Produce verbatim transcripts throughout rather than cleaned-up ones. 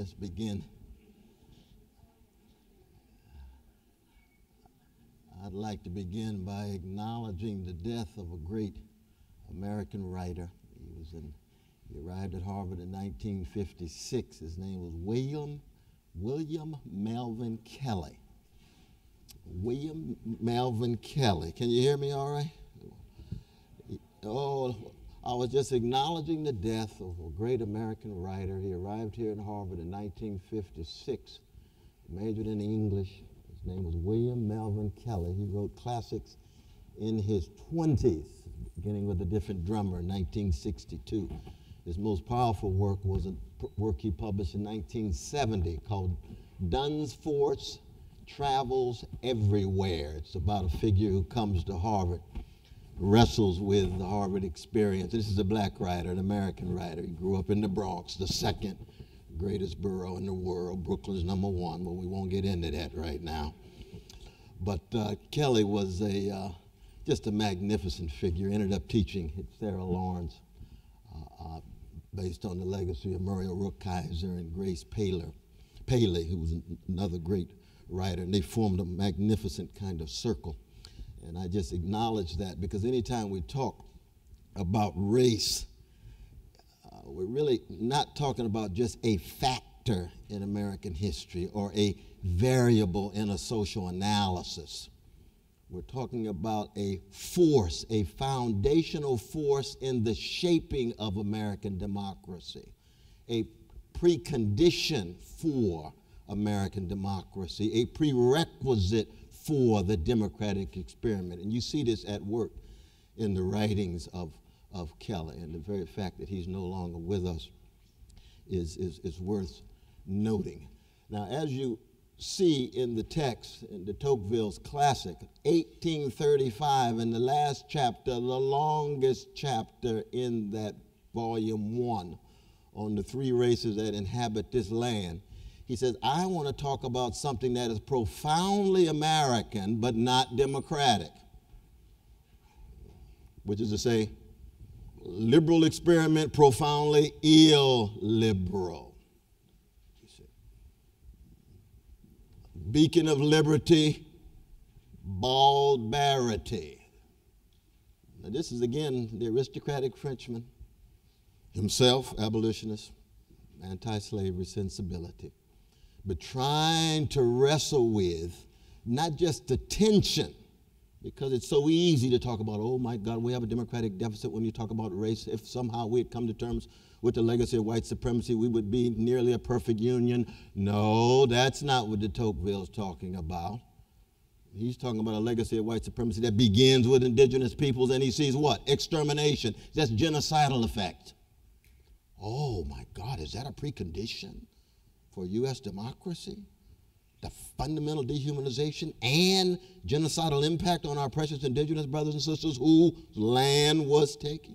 Let's begin. I'd like to begin by acknowledging the death of a great American writer. He was in, he arrived at Harvard in nineteen fifty-six. His name was William, William Melvin Kelley. William Melvin Kelley. Can you hear me all right? Oh, I was just acknowledging the death of a great American writer. He arrived here in Harvard in nineteen fifty-six, majored in English. His name was William Melvin Kelley. He wrote classics in his twenties, beginning with A Different Drummer in nineteen sixty-two. His most powerful work was a work he published in nineteen seventy called Dunn's Force Travels Everywhere. It's about a figure who comes to Harvard, wrestles with the Harvard experience. This is a black writer, an American writer. He grew up in the Bronx, the second greatest borough in the world. Brooklyn's number one, but we won't get into that right now. But uh, Kelley was a uh, just a magnificent figure. Ended up teaching at Sarah Lawrence, uh, uh, based on the legacy of Muriel Rukeyser and Grace Paley, Paley, who was another great writer, and they formed a magnificent kind of circle. And I just acknowledge that because anytime we talk about race, uh, we're really not talking about just a factor in American history or a variable in a social analysis. We're talking about a force, a foundational force in the shaping of American democracy, a precondition for American democracy, a prerequisite for the democratic experiment. And you see this at work in the writings of, of Kelley, and the very fact that he's no longer with us is, is, is worth noting. Now, as you see in the text, in de Tocqueville's classic, eighteen thirty-five, in the last chapter, the longest chapter in that volume one, on the three races that inhabit this land, he says, I want to talk about something that is profoundly American but not democratic, which is to say, liberal experiment, profoundly illiberal. Beacon of liberty, barbarity. Now this is again the aristocratic Frenchman, himself abolitionist, anti-slavery sensibility, but trying to wrestle with not just the tension, because it's so easy to talk about, oh my God, we have a democratic deficit when you talk about race. If somehow we had come to terms with the legacy of white supremacy, we would be nearly a perfect union. No, that's not what de Tocqueville's talking about. He's talking about a legacy of white supremacy that begins with indigenous peoples, and he sees what? Extermination. That's genocidal effect. Oh my God, is that a precondition for U S democracy? The fundamental dehumanization and genocidal impact on our precious indigenous brothers and sisters whose land was taken?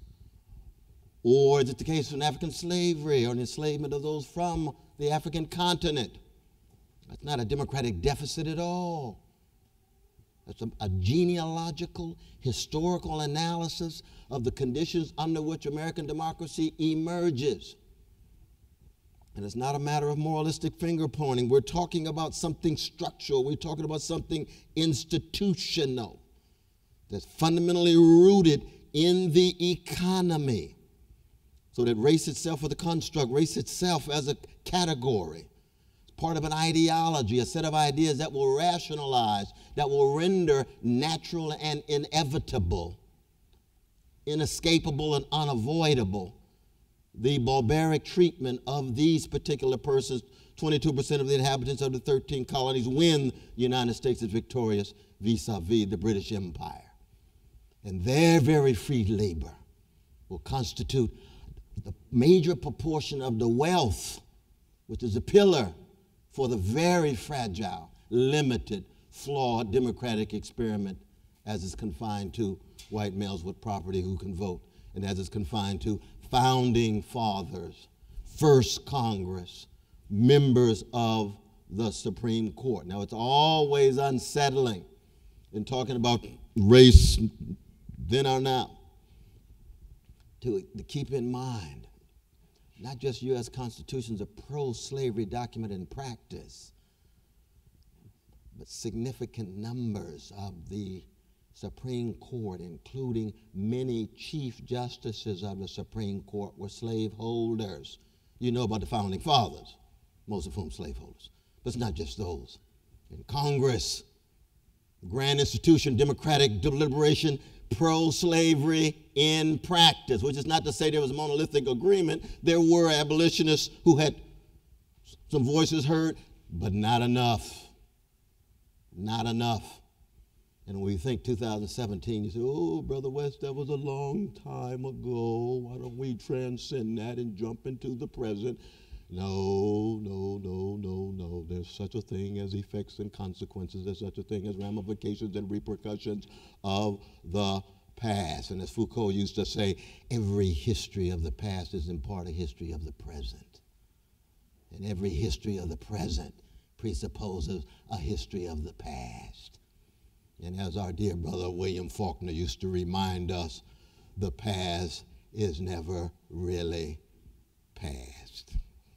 Or is it the case of African slavery or the enslavement of those from the African continent? That's not a democratic deficit at all. That's a, a genealogical, historical analysis of the conditions under which American democracy emerges. And it's not a matter of moralistic finger pointing. We're talking about something structural. We're talking about something institutional that's fundamentally rooted in the economy. So that race itself as a construct, race itself as a category, it's part of an ideology, a set of ideas that will rationalize, that will render natural and inevitable, inescapable and unavoidable the barbaric treatment of these particular persons, twenty-two percent of the inhabitants of the thirteen colonies, when the United States is victorious vis-a-vis the British Empire. And their very free labor will constitute the major proportion of the wealth, which is a pillar for the very fragile, limited, flawed democratic experiment as is confined to white males with property who can vote, and as is confined to founding fathers, first Congress, members of the Supreme Court. Now, it's always unsettling in talking about race then or now to, to keep in mind not just U S Constitution's a pro-slavery document in practice, but significant numbers of the Supreme Court, including many chief justices of the Supreme Court, were slaveholders. You know about the Founding Fathers, most of whom slaveholders. But it's not just those. In Congress, grand institution, democratic deliberation, pro-slavery in practice, which is not to say there was a monolithic agreement. There were abolitionists who had some voices heard, but not enough. Not enough. And when we think two thousand seventeen, you say, oh, Brother West, that was a long time ago. Why don't we transcend that and jump into the present? No, no, no, no, no. There's such a thing as effects and consequences. There's such a thing as ramifications and repercussions of the past. And as Foucault used to say, every history of the past is in part a history of the present. And every history of the present presupposes a history of the past. And as our dear brother William Faulkner used to remind us, the past is never really past.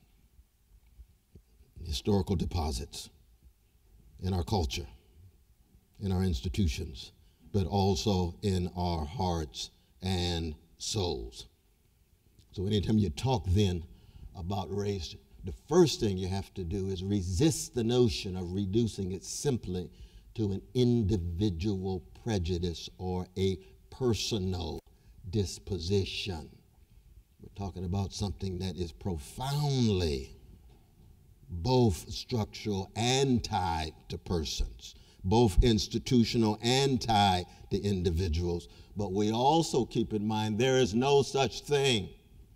Historical deposits in our culture, in our institutions, but also in our hearts and souls. So anytime you talk then about race, the first thing you have to do is resist the notion of reducing it simply to an individual prejudice or a personal disposition. We're talking about something that is profoundly both structural and tied to persons, both institutional and tied to individuals. But we also keep in mind there is no such thing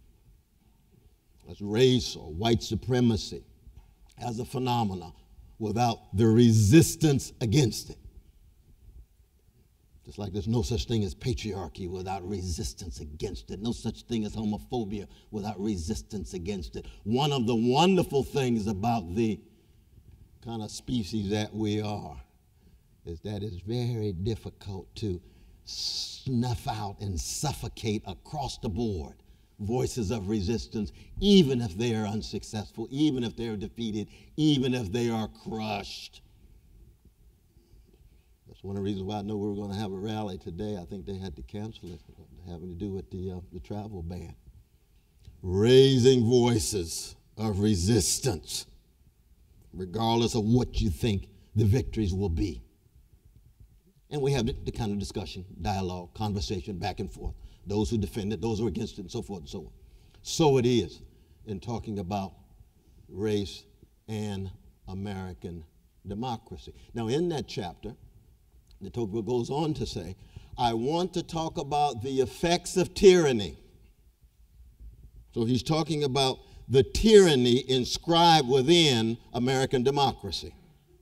as race or white supremacy as a phenomena without the resistance against it. Just like there's no such thing as patriarchy without resistance against it. No such thing as homophobia without resistance against it. One of the wonderful things about the kind of species that we are is that it's very difficult to snuff out and suffocate across the board voices of resistance, even if they are unsuccessful, even if they're defeated, even if they are crushed. That's one of the reasons why I know we were going to have a rally today. I think they had to cancel it, having to do with the, uh, the travel ban. Raising voices of resistance, regardless of what you think the victories will be. And we have the, the kind of discussion, dialogue, conversation, back and forth. Those who defend it, those who are against it, and so forth and so on. So it is in talking about race and American democracy. Now, in that chapter, de Tocqueville goes on to say, I want to talk about the effects of tyranny. So he's talking about the tyranny inscribed within American democracy.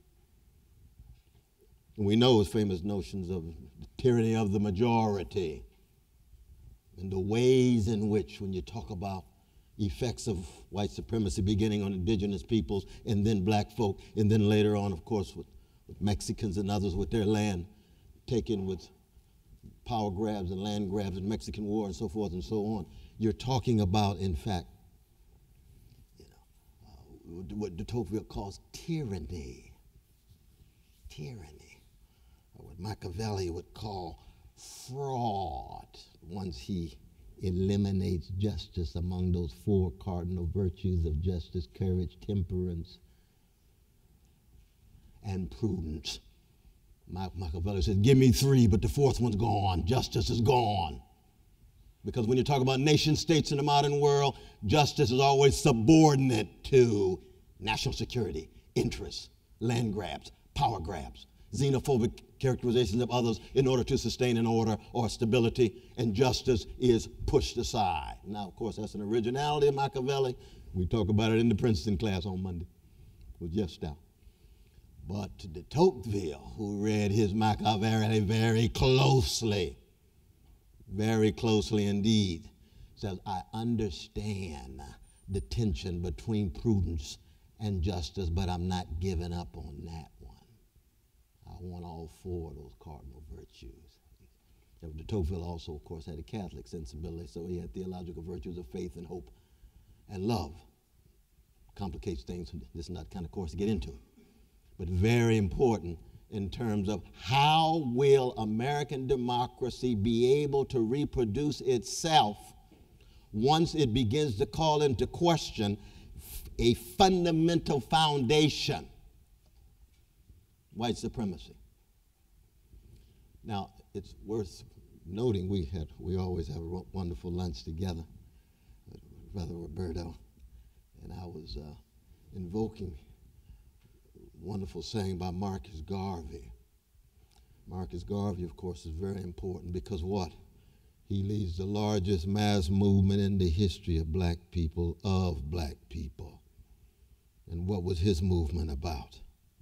And we know his famous notions of the tyranny of the majority and the ways in which, when you talk about effects of white supremacy beginning on indigenous peoples and then black folk, and then later on, of course, with, with Mexicans and others with their land taken with power grabs and land grabs and Mexican War and so forth and so on. You're talking about, in fact, you know, uh, what de Tocqueville calls tyranny. Tyranny, or what Machiavelli would call fraud, once he eliminates justice among those four cardinal virtues of justice, courage, temperance, and prudence. Machiavelli says, give me three, but the fourth one's gone. Justice is gone. Because when you talk about nation states in the modern world, justice is always subordinate to national security, interests, land grabs, power grabs, xenophobic characterizations of others in order to sustain an order or stability, and justice is pushed aside. Now, of course, that's an originality of Machiavelli. We talk about it in the Princeton class on Monday with Jeff Stout. But de Tocqueville, who read his Machiavelli very closely, very closely indeed, says, I understand the tension between prudence and justice, but I'm not giving up on that one. I want all four of those cardinal virtues. De Tocqueville also, of course, had a Catholic sensibility, so he had theological virtues of faith and hope and love. Complicates things. This is not the kind of course to get into. But very important in terms of how will American democracy be able to reproduce itself once it begins to call into question a fundamental foundation, white supremacy. Now, it's worth noting we had we always have a wonderful lunch together, Brother Roberto, and I was uh, invoking a wonderful saying by Marcus Garvey. Marcus Garvey, of course, is very important because what? He leads the largest mass movement in the history of black people, of black people. And what was his movement about?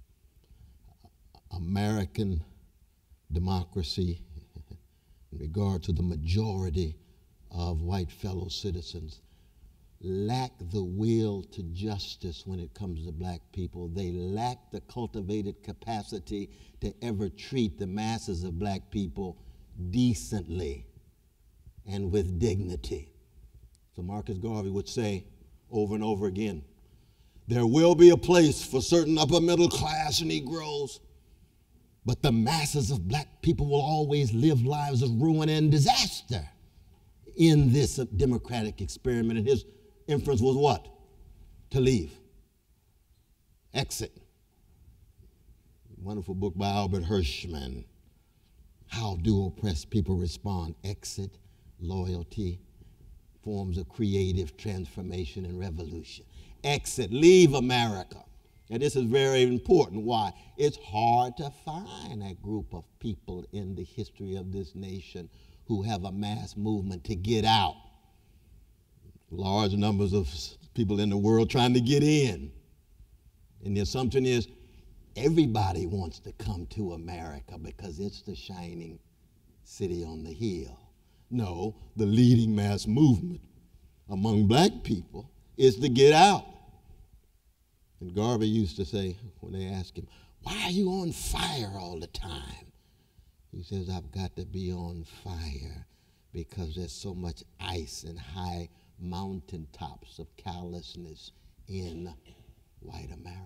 American democracy in regard to the majority of white fellow citizens lack the will to justice when it comes to black people. They lack the cultivated capacity to ever treat the masses of black people decently and with dignity. So Marcus Garvey would say over and over again, there will be a place for certain upper middle class Negroes, but the masses of black people will always live lives of ruin and disaster in this democratic experiment. And his inference was what? To leave. Exit. Wonderful book by Albert Hirschman. How do oppressed people respond? Exit, loyalty, forms of creative transformation and revolution. Exit, leave America. And this is very important. Why? It's hard to find a group of people in the history of this nation who have a mass movement to get out. Large numbers of people in the world trying to get in. And the assumption is everybody wants to come to America because it's the shining city on the hill. No, the leading mass movement among black people is to get out. And Garvey used to say, when they asked him, why are you on fire all the time? He says, I've got to be on fire because there's so much ice and high mountaintops of callousness in white America.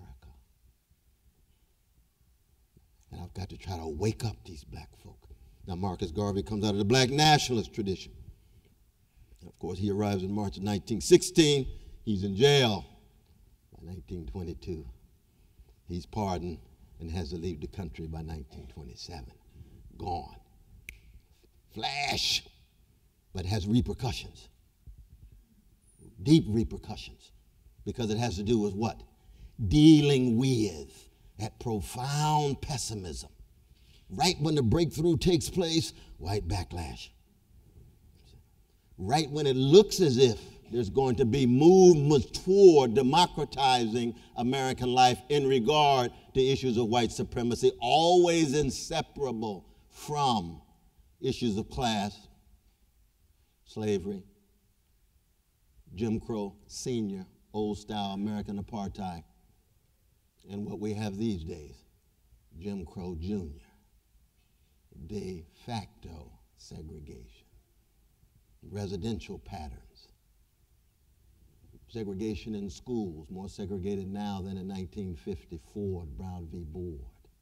And I've got to try to wake up these black folk. Now, Marcus Garvey comes out of the black nationalist tradition. And of course, he arrives in March of nineteen sixteen. He's in jail by nineteen twenty-two. He's pardoned and has to leave the country by nineteen twenty-seven. Gone. Flash, but has repercussions. Deep repercussions, because it has to do with what? Dealing with that profound pessimism. Right when the breakthrough takes place, white backlash. Right when it looks as if there's going to be movements toward democratizing American life in regard to issues of white supremacy, always inseparable from issues of class, slavery, Jim Crow, senior, old-style American apartheid, and what we have these days, Jim Crow Junior, de facto segregation, residential patterns, segregation in schools, more segregated now than in nineteen fifty-four at Brown v. Board,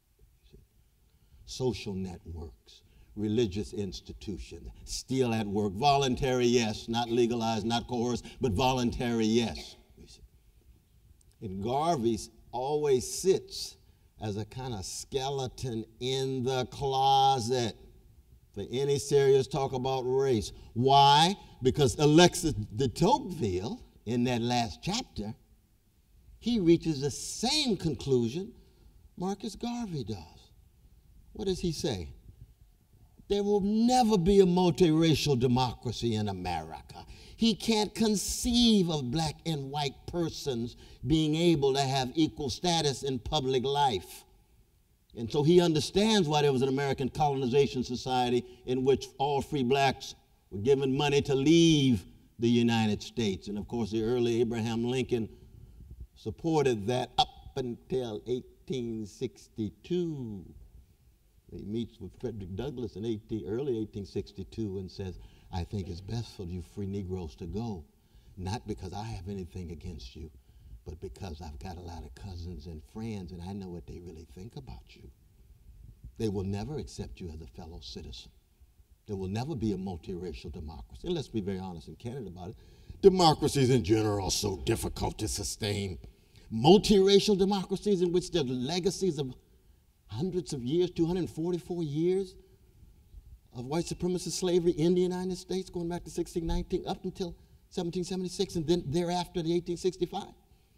social networks, religious institutions, still at work, voluntary, yes, not legalized, not coerced, but voluntary, yes. And Garvey always sits as a kind of skeleton in the closet for any serious talk about race. Why? Because Alexis de Tocqueville, in that last chapter, he reaches the same conclusion Marcus Garvey does. What does he say? There will never be a multiracial democracy in America. He can't conceive of black and white persons being able to have equal status in public life. And so he understands why there was an American colonization society in which all free blacks were given money to leave the United States. And of course, the early Abraham Lincoln supported that up until eighteen sixty-two. He meets with Frederick Douglass in eighteen, early eighteen sixty-two and says, I think it's best for you free Negroes to go. not because I have anything against you, but because I've got a lot of cousins and friends, and I know what they really think about you. They will never accept you as a fellow citizen. There will never be a multiracial democracy. And let's be very honest and candid about it. Democracies in general are so difficult to sustain. Multiracial democracies in which there are legacies of hundreds of years, two hundred forty-four years of white supremacist slavery in the United States, going back to sixteen nineteen up until seventeen seventy-six, and then thereafter the eighteen sixty-five.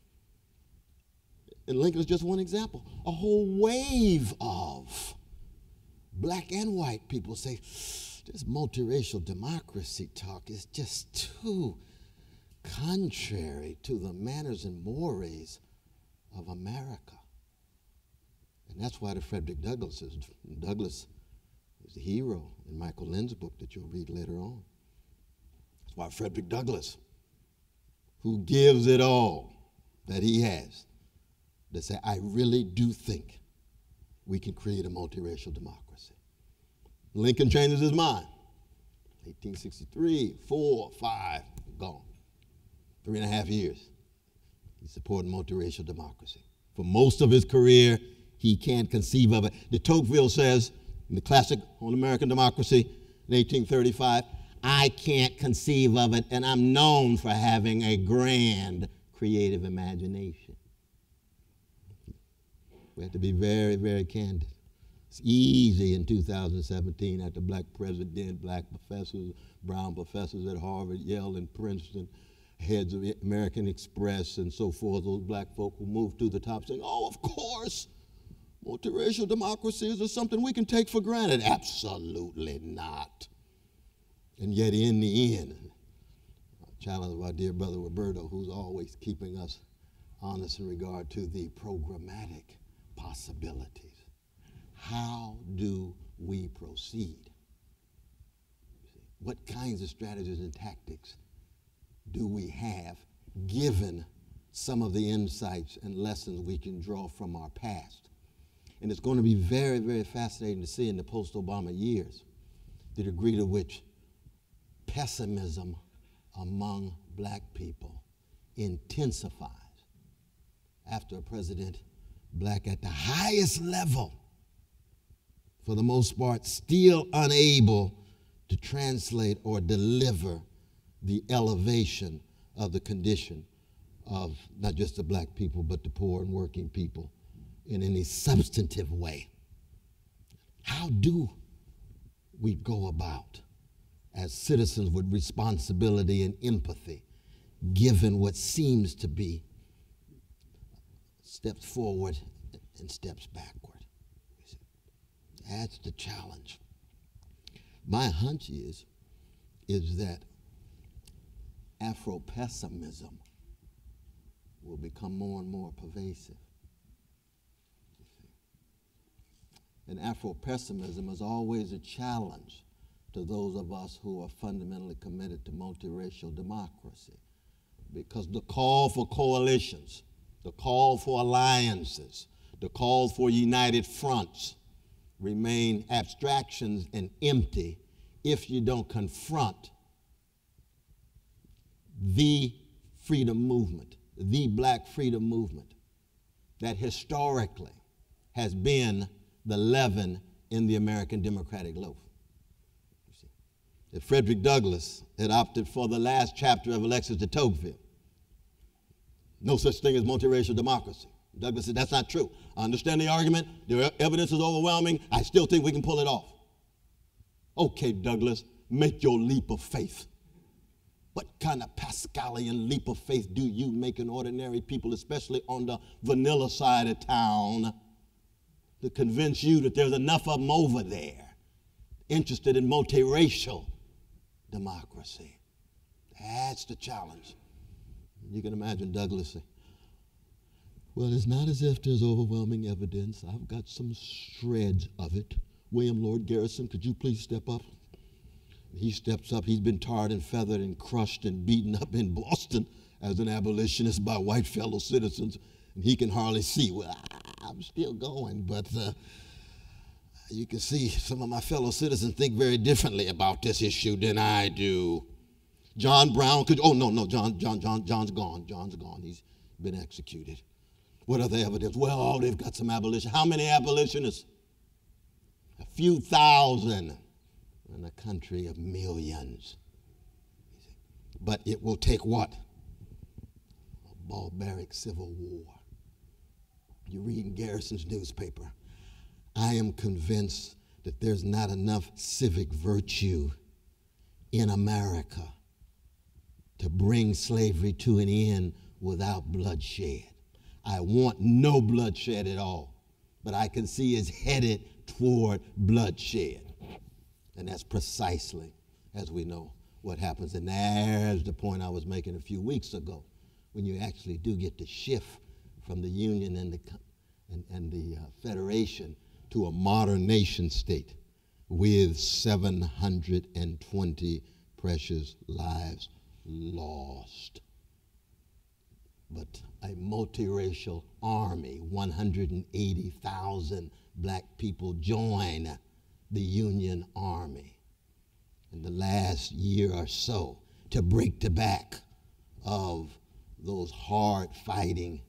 And Lincoln is just one example. A whole wave of black and white people say, this multiracial democracy talk is just too contrary to the manners and mores of America. And that's why the Frederick Douglass is, Douglass is the hero in Michael Lynn's book that you'll read later on. That's why Frederick Douglass, who gives it all that he has, to say, I really do think we can create a multiracial democracy. Lincoln changes his mind. eighteen sixty-three, four, five, gone. Three and a half years. He supported multiracial democracy. For most of his career, he can't conceive of it. De Tocqueville says in the classic on American Democracy in eighteen thirty-five, I can't conceive of it, and I'm known for having a grand creative imagination. We have to be very, very candid. It's easy in two thousand seventeen after black president, black professors, brown professors at Harvard, Yale, and Princeton, heads of American Express and so forth, those black folk who moved to the top saying, oh, of course, multiracial democracies are something we can take for granted. Absolutely not. And yet in the end, I challenge our dear brother Roberto, who's always keeping us honest in regard to the programmatic possibilities. How do we proceed? What kinds of strategies and tactics do we have given some of the insights and lessons we can draw from our past? And it's going to be very, very fascinating to see in the post-Obama years the degree to which pessimism among black people intensifies after a president, black at the highest level, for the most part, still unable to translate or deliver the elevation of the condition of not just the black people, but the poor and working people in any substantive way. How do we go about as citizens with responsibility and empathy, given what seems to be steps forward and steps backward? That's the challenge. My hunch is, is that Afro-pessimism will become more and more pervasive. And Afro-pessimism is always a challenge to those of us who are fundamentally committed to multiracial democracy. Because the call for coalitions, the call for alliances, the call for united fronts remain abstractions and empty if you don't confront the freedom movement, the black freedom movement that historically has been the leaven in the American democratic loaf. You see, if Frederick Douglass had opted for the last chapter of Alexis de Tocqueville, no such thing as multiracial democracy. Douglass said, that's not true. I understand the argument. The evidence is overwhelming. I still think we can pull it off. Okay, Douglass, make your leap of faith. What kind of Pascalian leap of faith do you make in ordinary people, especially on the vanilla side of town, to convince you that there's enough of them over there interested in multiracial democracy? That's the challenge. You can imagine Douglass saying, well, it's not as if there's overwhelming evidence. I've got some shreds of it. William Lord Garrison, could you please step up? He steps up. He's been tarred and feathered and crushed and beaten up in Boston as an abolitionist by white fellow citizens. And he can hardly see. Well, I'm still going, but uh, you can see some of my fellow citizens think very differently about this issue than I do. John Brown could, oh, no, no, John, John, John, John's gone. John's gone. He's been executed. What other evidence? Well, oh, they've got some abolition. How many abolitionists? A few thousand in a country of millions. But it will take what? A barbaric civil war. You read in Garrison's newspaper, I am convinced that there's not enough civic virtue in America to bring slavery to an end without bloodshed. I want no bloodshed at all, but I can see it's headed toward bloodshed. And that's precisely, as we know, what happens. And there's the point I was making a few weeks ago, when you actually do get to shift from the Union and the, and, and the uh, Federation to a modern nation state with seven hundred twenty precious lives lost. But a multiracial army, one hundred eighty thousand black people join the Union Army in the last year or so to break the back of those hard-fighting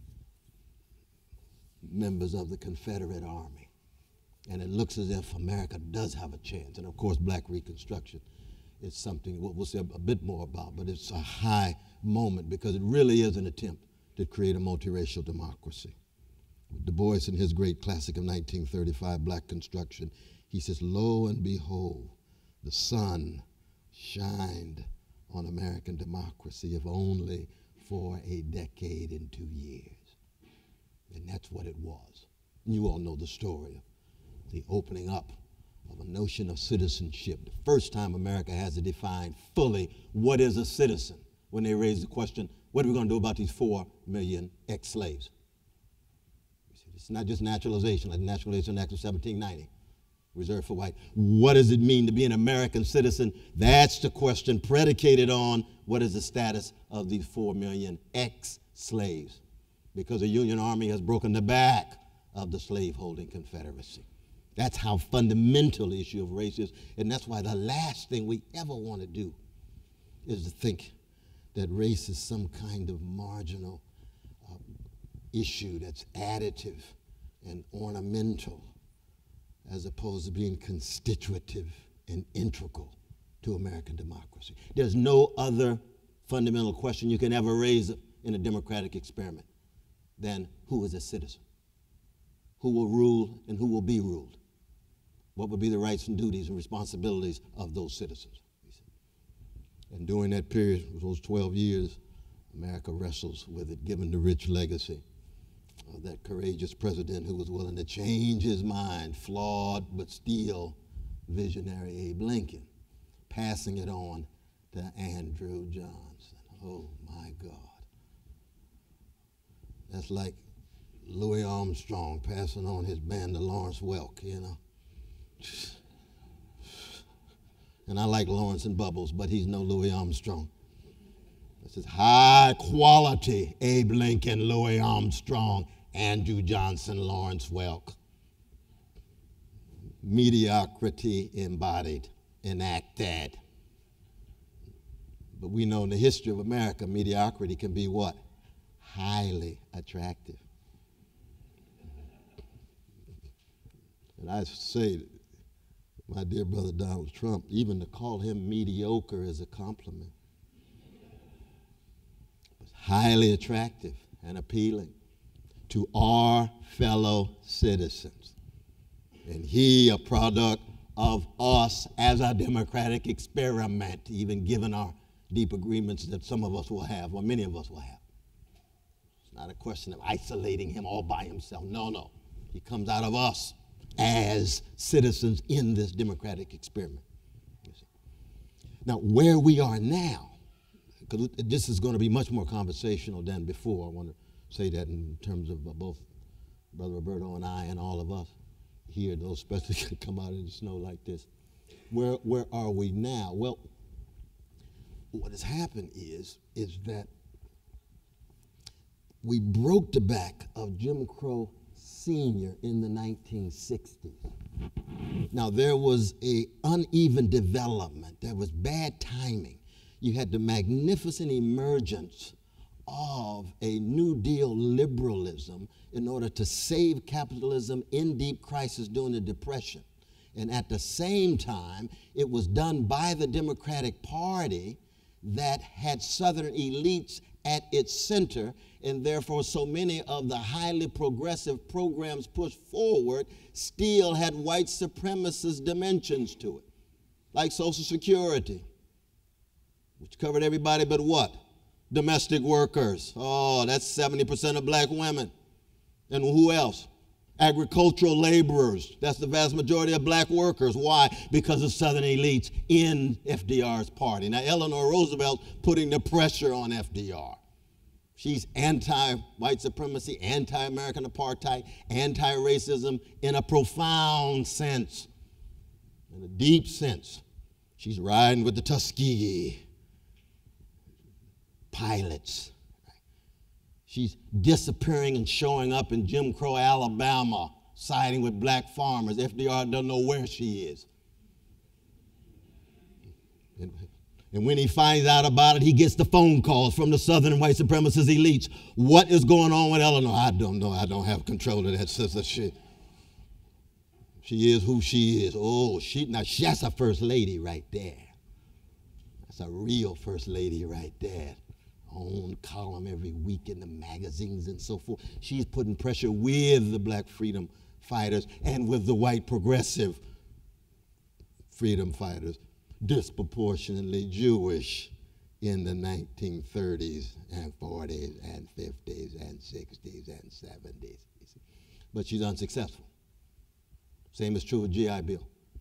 members of the Confederate Army. And it looks as if America does have a chance. And of course, black Reconstruction is something we'll say a bit more about, but it's a high moment because it really is an attempt to create a multiracial democracy. Du Bois, in his great classic of nineteen thirty-five, Black Construction, he says, lo and behold, the sun shined on American democracy, if only for a decade and two years. And that's what it was. You all know the story of the opening up of a notion of citizenship. The first time America has to define fully what is a citizen when they raise the question, what are we going to do about these four million ex-slaves? It's not just naturalization, like the Naturalization Act of seventeen ninety, reserved for white. What does it mean to be an American citizen? That's the question predicated on what is the status of these four million ex-slaves, because the Union Army has broken the back of the slaveholding Confederacy. That's how fundamental the issue of race is, and that's why the last thing we ever want to do is to think that race is some kind of marginal uh, issue that's additive and ornamental, as opposed to being constitutive and integral to American democracy. There's no other fundamental question you can ever raise in a democratic experiment than who is a citizen, who will rule and who will be ruled, what would be the rights and duties and responsibilities of those citizens. And during that period, those twelve years, America wrestles with it, given the rich legacy of that courageous president who was willing to change his mind, flawed but still visionary Abe Lincoln, passing it on to Andrew Johnson. Oh my God. That's like Louis Armstrong passing on his band to Lawrence Welk, you know. And I like Lawrence and Bubbles, but he's no Louis Armstrong. This is high quality Abe Lincoln, Louis Armstrong, Andrew Johnson, Lawrence Welk. Mediocrity embodied, enacted. But we know in the history of America, mediocrity can be what? Highly attractive. And I say, my dear brother Donald Trump, even to call him mediocre is a compliment. It's highly attractive and appealing to our fellow citizens. And he a product of us as a democratic experiment, even given our deep agreements that some of us will have, or many of us will have. It's not a question of isolating him all by himself. No, no. He comes out of us as citizens in this democratic experiment. Now, where we are now, because this is going to be much more conversational than before. I want to say that in terms of both Brother Roberto and I and all of us here, those especially come out in the snow like this. Where, where are we now? Well, what has happened is, is that we broke the back of Jim Crow Senior in the nineteen sixties. Now, there was a uneven development. There was bad timing. you had the magnificent emergence of a New Deal liberalism in order to save capitalism in deep crisis during the Depression. And at the same time, it was done by the Democratic Party that had Southern elites at its center, and therefore so many of the highly progressive programs pushed forward still had white supremacist dimensions to it, like Social Security, which covered everybody but what? Domestic workers. Oh, that's seventy percent of black women. And who else? Agricultural laborers. That's the vast majority of black workers. Why? Because of Southern elites in F D R's party. Now, Eleanor Roosevelt putting the pressure on F D R. She's anti-white supremacy, anti-American apartheid, anti-racism in a profound sense, in a deep sense. She's riding with the Tuskegee pilots. She's disappearing and showing up in Jim Crow, Alabama, siding with black farmers. F D R doesn't know where she is. And, and when he finds out about it, he gets the phone calls from the Southern white supremacist elites. What is going on with Eleanor? I don't know. I don't have control of that sister shit. She is who she is. Oh, she now that's a first lady right there. That's a real first lady right there. Own column every week in the magazines and so forth. She's putting pressure with the black freedom fighters and with the white progressive freedom fighters, disproportionately Jewish in the nineteen thirties and forties and fifties and sixties and seventies. But she's unsuccessful. Same is true with G I Bill.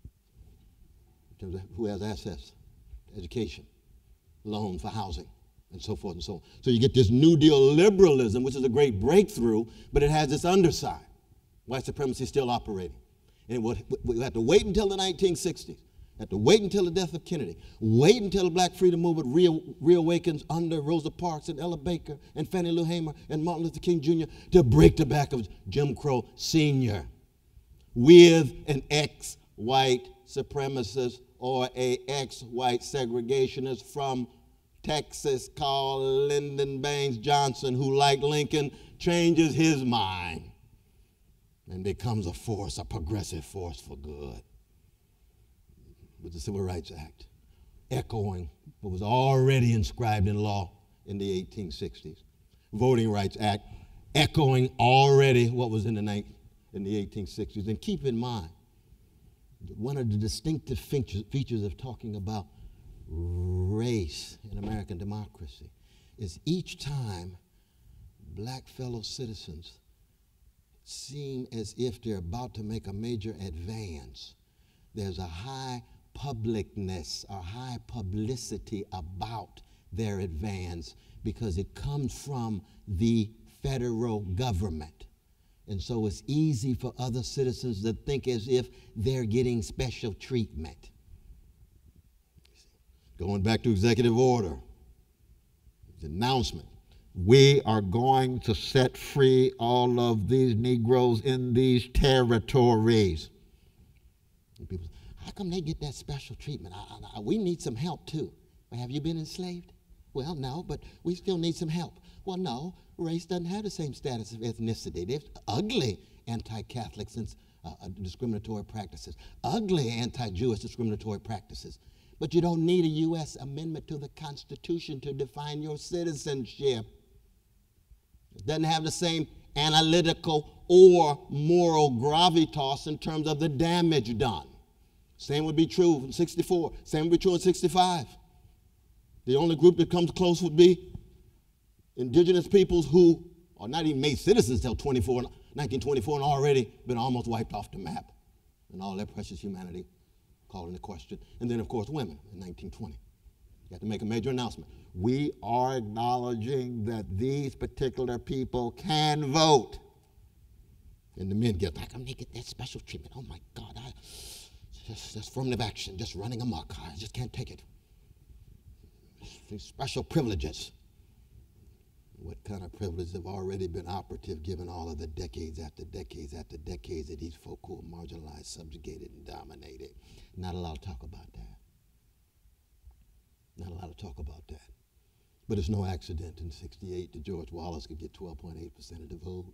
In terms of who has access to education, loan for housing, and so forth and so on. So you get this New Deal liberalism, which is a great breakthrough, but it has this underside. White supremacy is still operating. And we'll, we'll have to wait until the nineteen sixties, have to wait until the death of Kennedy, wait until the black freedom movement re- reawakens under Rosa Parks and Ella Baker and Fannie Lou Hamer and Martin Luther King Junior to break the back of Jim Crow Senior with an ex-white supremacist or a ex-white segregationist from Texas called Lyndon Baines Johnson, who, like Lincoln, changes his mind and becomes a force, a progressive force for good. With the Civil Rights Act, echoing what was already inscribed in law in the eighteen sixties. Voting Rights Act, echoing already what was in the, in the eighteen sixties. And keep in mind, one of the distinctive features, features of talking about race in American democracy is each time black fellow citizens seem as if they're about to make a major advance, there's a high publicness or high publicity about their advance because it comes from the federal government. And so it's easy for other citizens to think as if they're getting special treatment. Going back to executive order, the announcement, we are going to set free all of these Negroes in these territories. And people say, how come they get that special treatment? I, I, we need some help too. Well, have you been enslaved? Well, no, but we still need some help. Well, no, race doesn't have the same status of ethnicity. There's ugly anti-Catholic uh, discriminatory practices, ugly anti-Jewish discriminatory practices. But you don't need a U S amendment to the Constitution to define your citizenship. It doesn't have the same analytical or moral gravitas in terms of the damage done. Same would be true in sixty-four. Same would be true in sixty-five. The only group that comes close would be indigenous peoples who are not even made citizens until nineteen twenty-four and already been almost wiped off the map and all their precious humanity called into question. And then, of course, women in nineteen twenty. You have to make a major announcement. We are acknowledging that these particular people can vote. And the men get, how come they get that special treatment? Oh, my God, I, just, just affirmative action, just running amok. I just can't take it. These special privileges. What kind of privileges have already been operative given all of the decades after decades after decades of these folk who are marginalized, subjugated, and dominated? Not a lot of talk about that. Not a lot of talk. talk about that. But it's no accident in sixty-eight that George Wallace could get twelve point eight percent of the vote.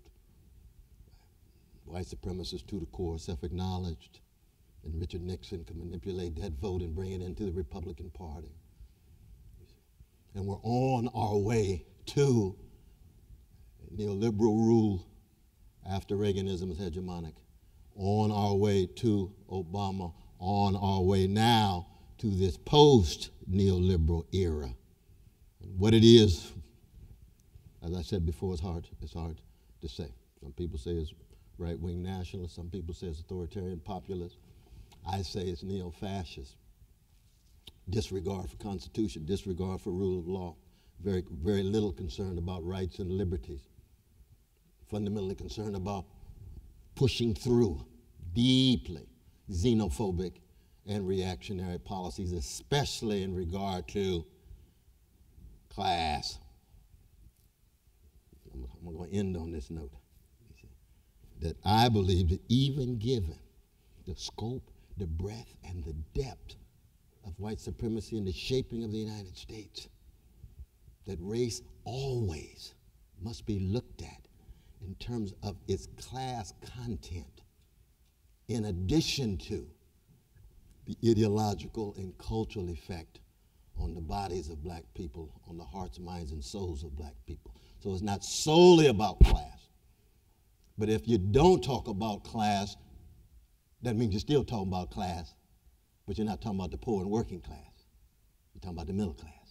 White supremacists to the core, self-acknowledged, and Richard Nixon could manipulate that vote and bring it into the Republican Party. And we're on our way to neoliberal rule after Reaganism is hegemonic, on our way to Obama, on our way now to this post-neoliberal era. What it is, as I said before, it's hard, it's hard to say. Some people say it's right-wing nationalist, some people say it's authoritarian populist. I say it's neo-fascist. Disregard for Constitution, disregard for rule of law, very, very little concerned about rights and liberties, fundamentally concerned about pushing through deeply xenophobic and reactionary policies, especially in regard to class. I'm, I'm going to end on this note. That I believe that even given the scope, the breadth, and the depth of white supremacy and the shaping of the United States, that race always must be looked at in terms of its class content, in addition to the ideological and cultural effect on the bodies of black people, on the hearts, minds, and souls of black people. So it's not solely about class. But if you don't talk about class, that means you're still talking about class, but you're not talking about the poor and working class. You're talking about the middle class.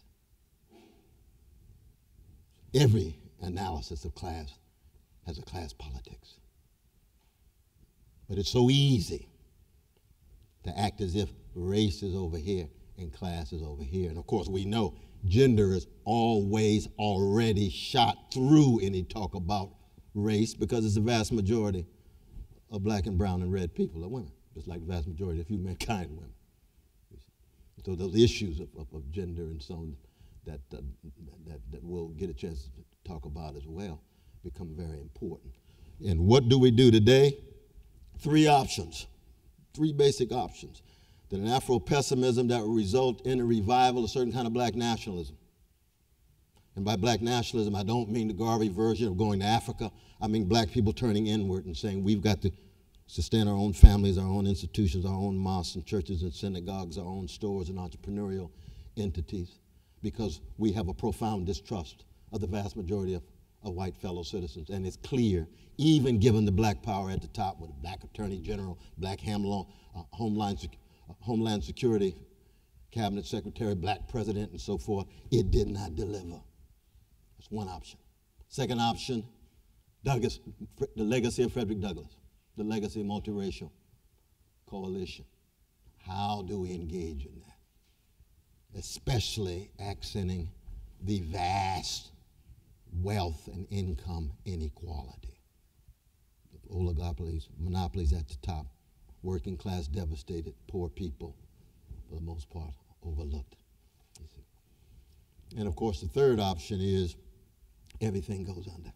Every analysis of class has a class politics. But it's so easy to act as if race is over here and class is over here. And of course, we know gender is always already shot through any talk about race, because it's the vast majority of black and brown and red people are women, just like the vast majority of humankind women. So those issues of, of, of gender and so on that, uh, that, that we'll get a chance to talk about as well become very important. And what do we do today? Three options, three basic options. That an Afro-pessimism that will result in a revival of certain kind of black nationalism. And by black nationalism, I don't mean the Garvey version of going to Africa. I mean black people turning inward and saying we've got to sustain our own families, our own institutions, our own mosques and churches and synagogues, our own stores and entrepreneurial entities, because we have a profound distrust of the vast majority of, of white fellow citizens. And it's clear, even given the black power at the top with a black attorney general, black Hamlin, uh, Homeland, uh, Homeland Security, cabinet secretary, black president, and so forth, it did not deliver. That's one option. Second option, Douglas, the legacy of Frederick Douglass, the legacy of multiracial coalition. How do we engage in that? Especially accenting the vast wealth and income inequality. Oligopolies, monopolies at the top, working class devastated, poor people, for the most part, overlooked. And of course, the third option is everything goes under.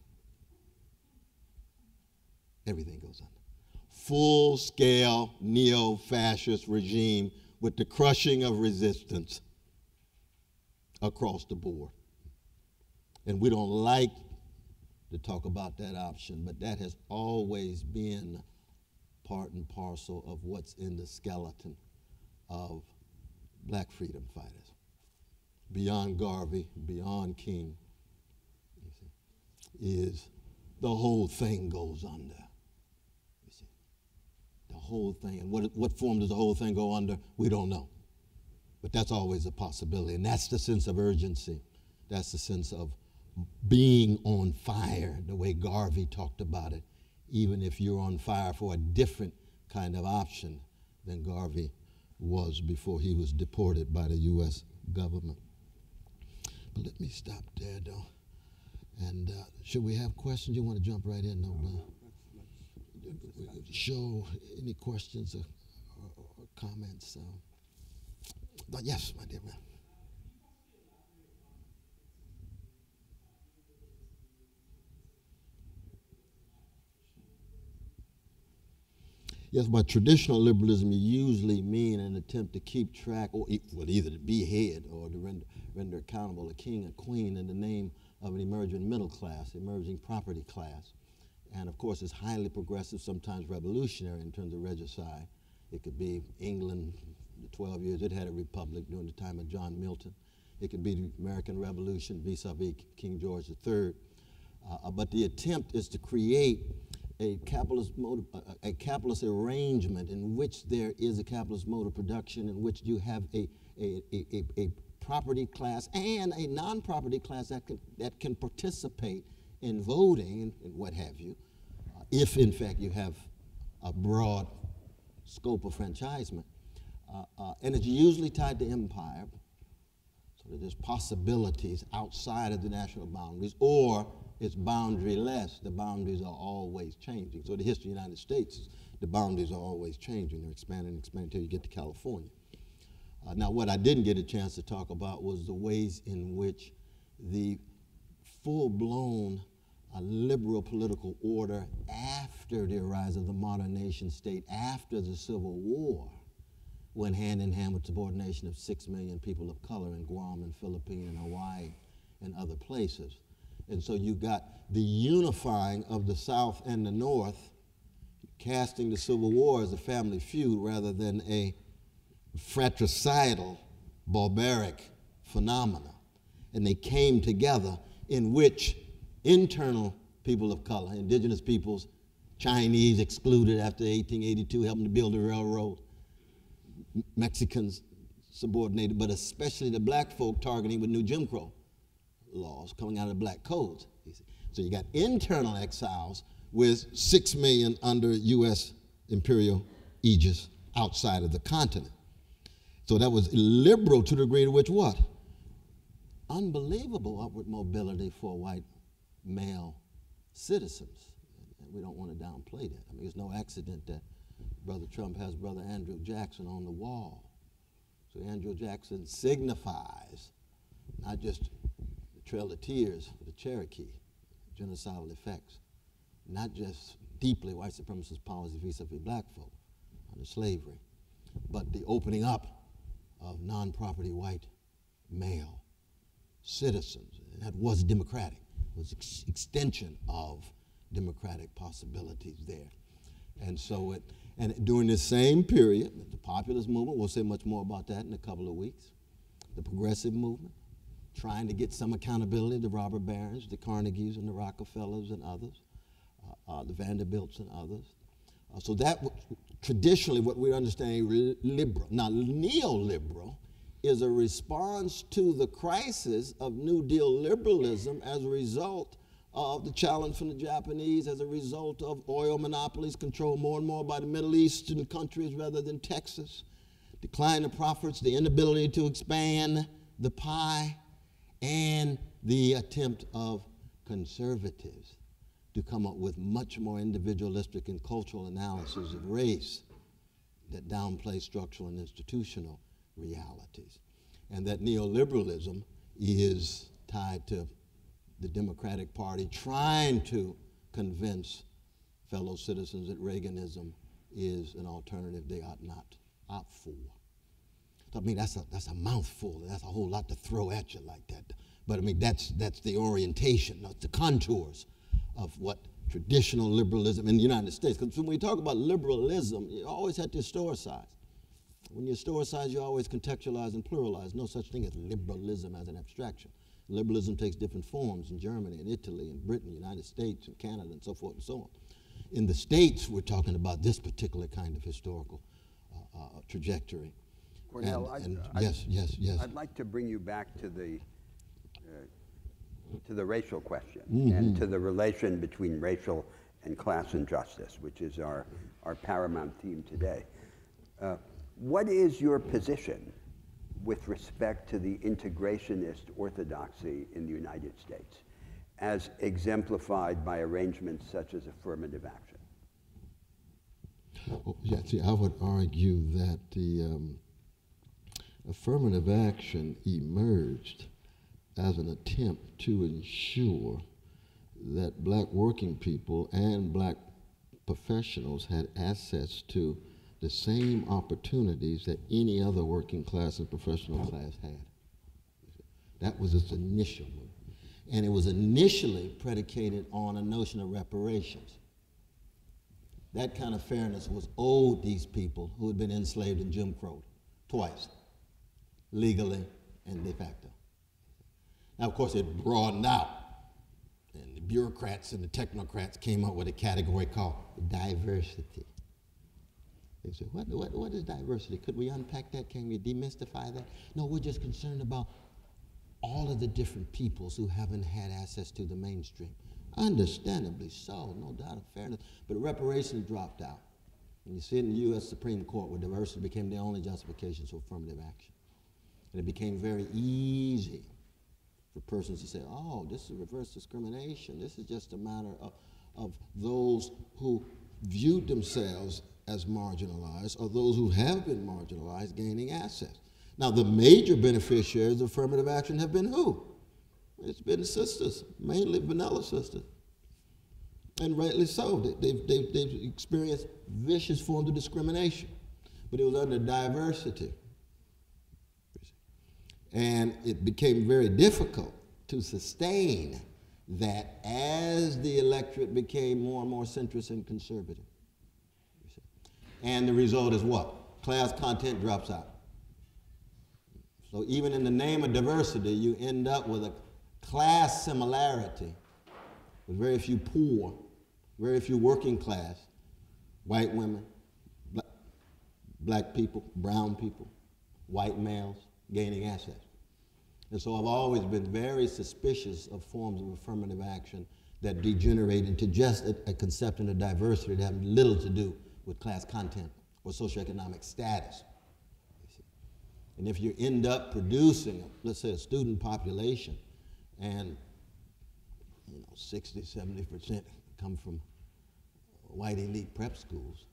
Everything goes under. Full-scale neo-fascist regime with the crushing of resistance across the board. And we don't like to talk about that option, but that has always been part and parcel of what's in the skeleton of black freedom fighters. Beyond Garvey, beyond King, is the whole thing goes under. You see, the whole thing. And what, what form does the whole thing go under? We don't know. But that's always a possibility. And that's the sense of urgency. That's the sense of being on fire, the way Garvey talked about it, even if you're on fire for a different kind of option than Garvey was before he was deported by the U S government. But let me stop there, though. And uh, should we have questions? You want to jump right in, though, no, show any questions or, or, or comments? Uh, but yes, my dear man. Yes, by traditional liberalism, you usually mean an attempt to keep track, or e well, either to be head or to render, render accountable a king or queen in the name of an emerging middle class, emerging property class. And of course, it's highly progressive, sometimes revolutionary in terms of regicide. It could be England, the twelve years it had a republic during the time of John Milton. It could be the American Revolution vis-a-vis King George the third. Uh, but the attempt is to create a capitalist mode, uh, a capitalist arrangement in which there is a capitalist mode of production, in which you have a, a, a, a property class and a non-property class that can, that can participate in voting and, and what have you, uh, if in fact you have a broad scope of franchisement. Uh, uh, and it's usually tied to empire, so that there's possibilities outside of the national boundaries, or it's boundaryless. The boundaries are always changing. So the history of the United States, the boundaries are always changing. They're expanding and expanding until you get to California. Uh, now, what I didn't get a chance to talk about was the ways in which the full-blown uh, liberal political order after the rise of the modern nation state, after the Civil War, went hand in hand with subordination of six million people of color in Guam and Philippines and Hawaii and other places. And so you got the unifying of the South and the North, casting the Civil War as a family feud rather than a fratricidal, barbaric phenomena. And they came together in which internal people of color, indigenous peoples, Chinese excluded after eighteen eighty-two, helping to build the railroad, Mexicans subordinated, but especially the black folk targeting with new Jim Crow laws coming out of the black codes. You see. So you got internal exiles with six million under U S imperial aegis outside of the continent. So that was liberal to the degree to which what? Unbelievable upward mobility for white male citizens. And we don't want to downplay that. I mean, it's no accident that Brother Trump has Brother Andrew Jackson on the wall. So Andrew Jackson signifies not just the Trail of Tears for the Cherokee, genocidal effects, not just deeply white supremacist policy vis-a-vis black folk under slavery, but the opening up of non-property white male citizens. And that was democratic. It was ex extension of democratic possibilities there. And so it, and during this same period, the populist movement, we'll say much more about that in a couple of weeks, the progressive movement, trying to get some accountability, the robber barons, the Carnegies and the Rockefellers and others, uh, uh, the Vanderbilts and others. Uh, so that, traditionally, what we understand liberal. Now, neoliberal is a response to the crisis of New Deal liberalism as a result of the challenge from the Japanese, as a result of oil monopolies controlled more and more by the Middle Eastern countries rather than Texas, decline of profits, the inability to expand the pie, and the attempt of conservatives to come up with much more individualistic and cultural analysis of race that downplay structural and institutional realities. And that neoliberalism is tied to the Democratic Party trying to convince fellow citizens that Reaganism is an alternative they ought not opt for. So, I mean, that's a, that's a mouthful. That's a whole lot to throw at you like that. But I mean, that's, that's the orientation, that's the contours of what traditional liberalism in the United States. Because when we talk about liberalism, you always have to historicize. When you historicize, you always contextualize and pluralize. No such thing as liberalism as an abstraction. Liberalism takes different forms in Germany and Italy and Britain, the United States and Canada and so forth and so on. In the States, we're talking about this particular kind of historical uh, uh, trajectory. Cornel, and, and I'd, yes, I'd, yes, yes. I'd like to bring you back to the uh, to the racial question Mm-hmm. and to the relation between racial and class injustice, which is our our paramount theme today. Uh, what is your position with respect to the integrationist orthodoxy in the United States, as exemplified by arrangements such as affirmative action? Well, yeah, see, I would argue that the um, affirmative action emerged as an attempt to ensure that black working people and black professionals had access to the same opportunities that any other working class and professional class had. That was its initial move. And it was initially predicated on a notion of reparations. That kind of fairness was owed these people who had been enslaved in Jim Crow twice, legally and de facto. Now, of course, it broadened out, and the bureaucrats and the technocrats came up with a category called diversity. They said, what, what, what is diversity? Could we unpack that? Can we demystify that? No, we're just concerned about all of the different peoples who haven't had access to the mainstream. Understandably so, no doubt of fairness, but reparations dropped out. And you see it in the U S Supreme Court where diversity became the only justification for affirmative action. And it became very easy for persons to say, oh, this is reverse discrimination. This is just a matter of, of those who viewed themselves as marginalized or those who have been marginalized gaining access. Now, the major beneficiaries of affirmative action have been who? It's been sisters, mainly vanilla sisters. And rightly so. They've, they've, they've experienced vicious forms of discrimination, but it was under diversity. And it became very difficult to sustain that as the electorate became more and more centrist and conservative. And the result is what? Class content drops out. So even in the name of diversity, you end up with a class similarity with very few poor, very few working class, white women, black, black people, brown people, white males gaining access. And so I've always been very suspicious of forms of affirmative action that degenerate into just a, a conception of diversity that have little to do with class content or socioeconomic status. And if you end up producing, let's say, a student population, and you know, sixty, seventy percent come from white elite prep schools,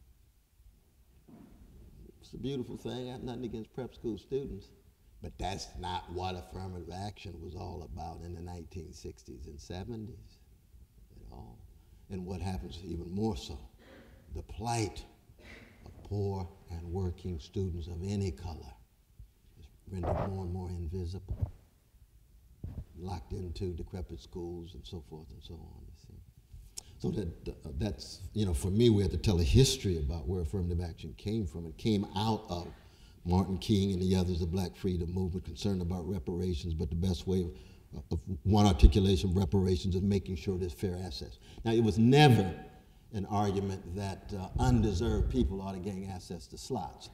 it's a beautiful thing. I have nothing against prep school students, but that's not what affirmative action was all about in the nineteen sixties and seventies at all. And what happens even more so, the plight of poor and working students of any color rendered more and more invisible, locked into decrepit schools and so forth and so on. You see. So that uh, that's, you know, for me, we have to tell a history about where affirmative action came from. It came out of Martin King and the others, the Black Freedom Movement, concerned about reparations, but the best way of, of one articulation of reparations is making sure there's fair access. Now, it was never an argument that uh, undeserved people ought to gain access to slots.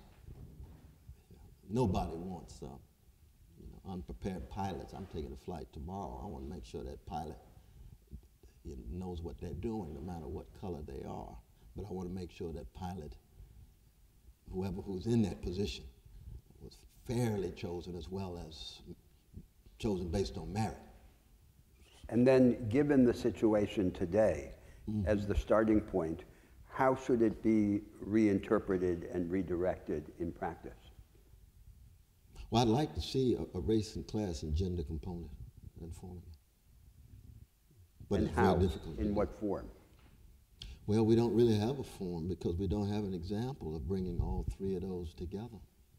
Nobody wants uh, you know, unprepared pilots. I'm taking a flight tomorrow. I want to make sure that pilot you know, knows what they're doing, no matter what color they are. But I want to make sure that pilot, whoever who's in that position, was fairly chosen as well as chosen based on merit. And then, given the situation today, mm-hmm. as the starting point, how should it be reinterpreted and redirected in practice? Well, I'd like to see a, a race and class and gender component informing it. But and it's how? very difficult. In what form? Well, we don't really have a form because we don't have an example of bringing all three of those together.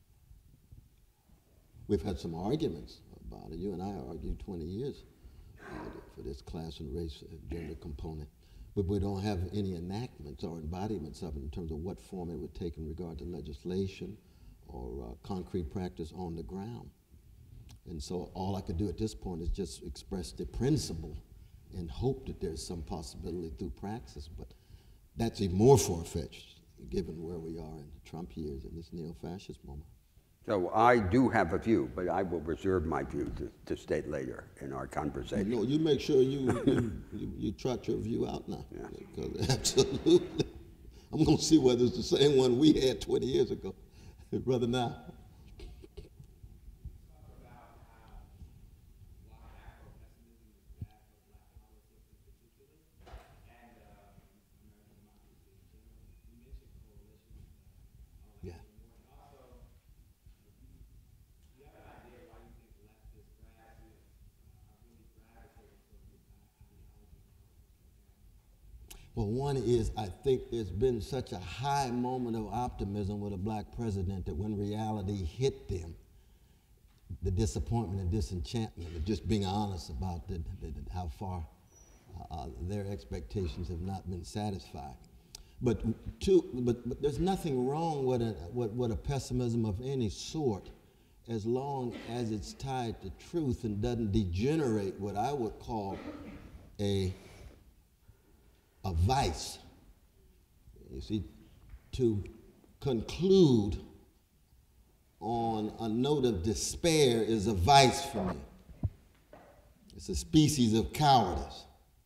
We've had some arguments about it. You and I argued twenty years uh, for this class and race and gender component. But we don't have any enactments or embodiments of it in terms of what form it would take in regard to legislation or uh, concrete practice on the ground. And so all I could do at this point is just express the principle and hope that there's some possibility through praxis, but that's even more far-fetched given where we are in the Trump years and this neo-fascist moment. So I do have a view, but I will reserve my view to, to state later in our conversation. No, you make sure you, you, you, you trot your view out now. Yeah. Because absolutely. I'm going to see whether it's the same one we had twenty years ago. Brother now. Yeah. Well, one is I think there's been such a high moment of optimism with a black president that when reality hit them, the disappointment and disenchantment of just being honest about the, the, the, how far uh, their expectations have not been satisfied. But, two, but, but there's nothing wrong with a, with, with a pessimism of any sort as long as it's tied to truth and doesn't degenerate what I would call a, a vice. You see, to conclude on a note of despair is a vice for me. It's a species of cowardice.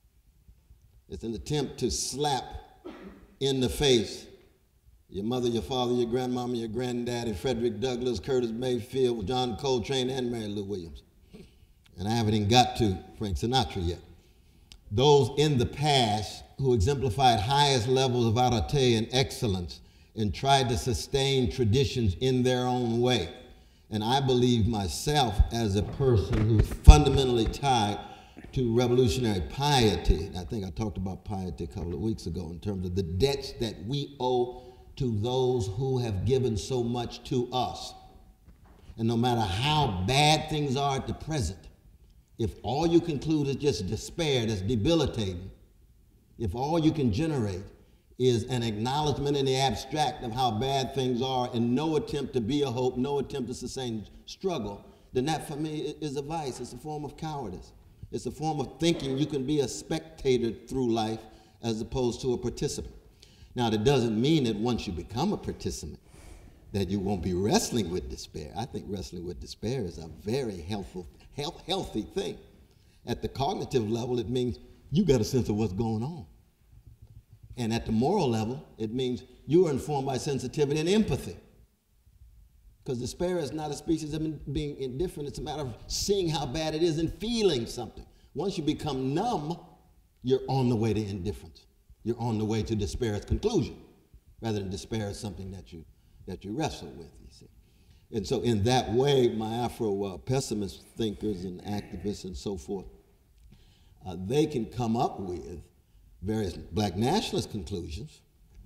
It's an attempt to slap in the face your mother, your father, your grandmama, your granddaddy, Frederick Douglass, Curtis Mayfield, John Coltrane, and Mary Lou Williams. And I haven't even got to Frank Sinatra yet. Those in the past who exemplified highest levels of arete and excellence and tried to sustain traditions in their own way. And I believe myself as a person who's fundamentally tied to revolutionary piety. And I think I talked about piety a couple of weeks ago in terms of the debts that we owe to those who have given so much to us. And no matter how bad things are at the present, if all you conclude is just despair that's debilitating, if all you can generate is an acknowledgement in the abstract of how bad things are and no attempt to be a hope, no attempt to sustain struggle, then that for me is a vice. It's a form of cowardice. It's a form of thinking you can be a spectator through life as opposed to a participant. Now, that doesn't mean that once you become a participant that you won't be wrestling with despair. I think wrestling with despair is a very healthful, health, healthy thing. At the cognitive level, it means you got a sense of what's going on. And at the moral level, it means you are informed by sensitivity and empathy. Because despair is not a species of being indifferent. It's a matter of seeing how bad it is and feeling something. Once you become numb, you're on the way to indifference. You're on the way to despair's conclusion, rather than despair as something that you, that you wrestle with, you see. And so in that way, my Afro-pessimist uh, thinkers and activists and so forth, uh, they can come up with various black nationalist conclusions.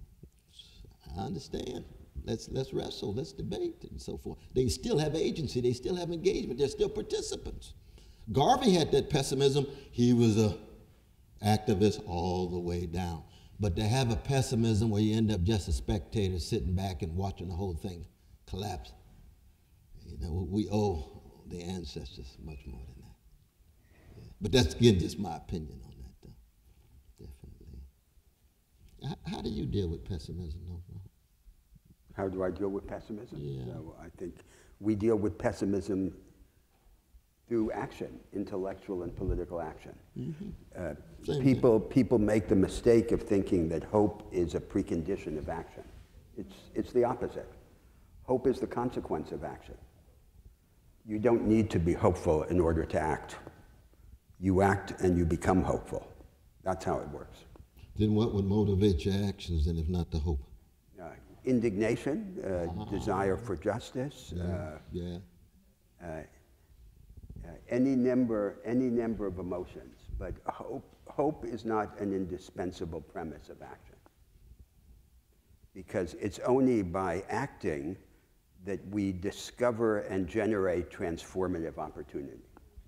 I understand. Let's, let's wrestle, let's debate, and so forth. They still have agency, they still have engagement, they're still participants. Garvey had that pessimism. He was a activist all the way down. But to have a pessimism where you end up just a spectator sitting back and watching the whole thing collapse, you know, we owe the ancestors much more than that. Yeah. But that's, again, just my opinion on that, though. Definitely. How, how do you deal with pessimism, though? How do I deal with pessimism? Yeah. So I think we deal with pessimism through action, intellectual and political action. Mm-hmm. uh, people, people make the mistake of thinking that hope is a precondition of action. It's, it's the opposite. Hope is the consequence of action. You don't need to be hopeful in order to act. You act and you become hopeful. That's how it works. Then what would motivate your actions then if not the hope? Uh, indignation, uh, uh-huh. desire for justice. Yeah. Uh, yeah. Uh, Uh, any number, any number of emotions, but hope, hope is not an indispensable premise of action. Because it's only by acting that we discover and generate transformative opportunity.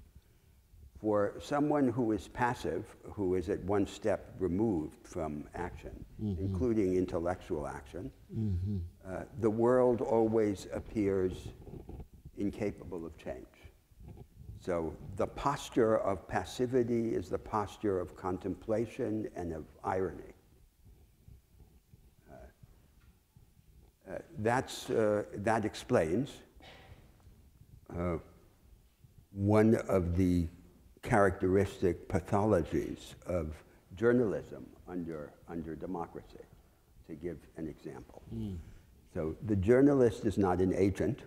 For someone who is passive, who is at one step removed from action, mm-hmm. including intellectual action, mm-hmm. uh, the world always appears incapable of change. So the posture of passivity is the posture of contemplation and of irony. Uh, uh, that's, uh, that explains uh, one of the characteristic pathologies of journalism under, under democracy, to give an example. Mm. So the journalist is not an agent.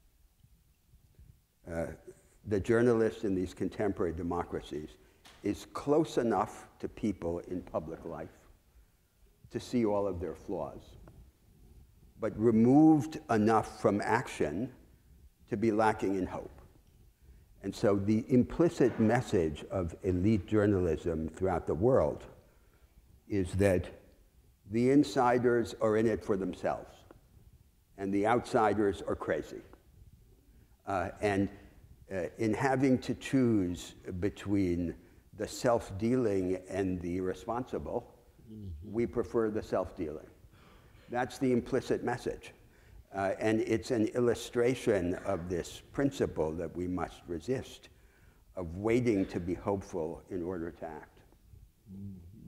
Uh, The journalist in these contemporary democracies is close enough to people in public life to see all of their flaws, but removed enough from action to be lacking in hope. And so the implicit message of elite journalism throughout the world is that the insiders are in it for themselves, and the outsiders are crazy. Uh, and uh, in having to choose between the self-dealing and the irresponsible, mm-hmm. we prefer the self-dealing. That's the implicit message. Uh, and it's an illustration of this principle that we must resist, of waiting to be hopeful in order to act. Mm-hmm.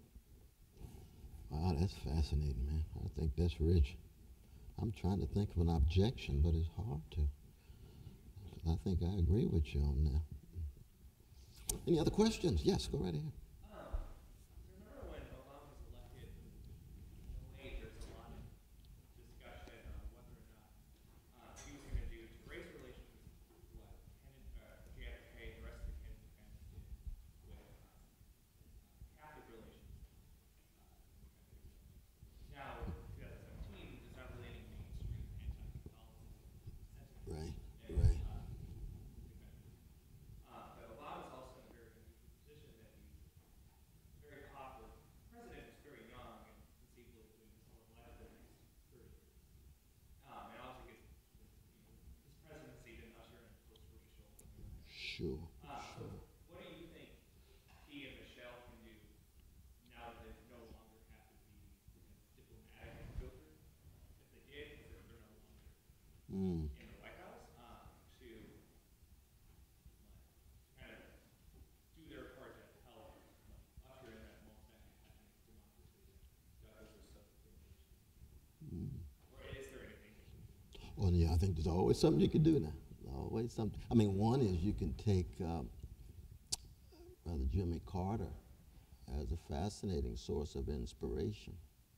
Wow, that's fascinating, man. I think that's rich. I'm trying to think of an objection, but it's hard to. I think I agree with you on that. Any other questions? Yes, go right ahead. Sure. Uh, so what do you think he and Michelle can do now that they no longer have to be diplomatic filters? If they did, because they're no longer mm. in the White House, um, to like, kind of do their part to help like, usher in that multi-ethnic democracy that does this substitution? Mm. Or is there anything they can do? Well, yeah, I think there's always something you can do now. Always something. I mean, one is you can take uh, Brother Jimmy Carter as a fascinating source of inspiration.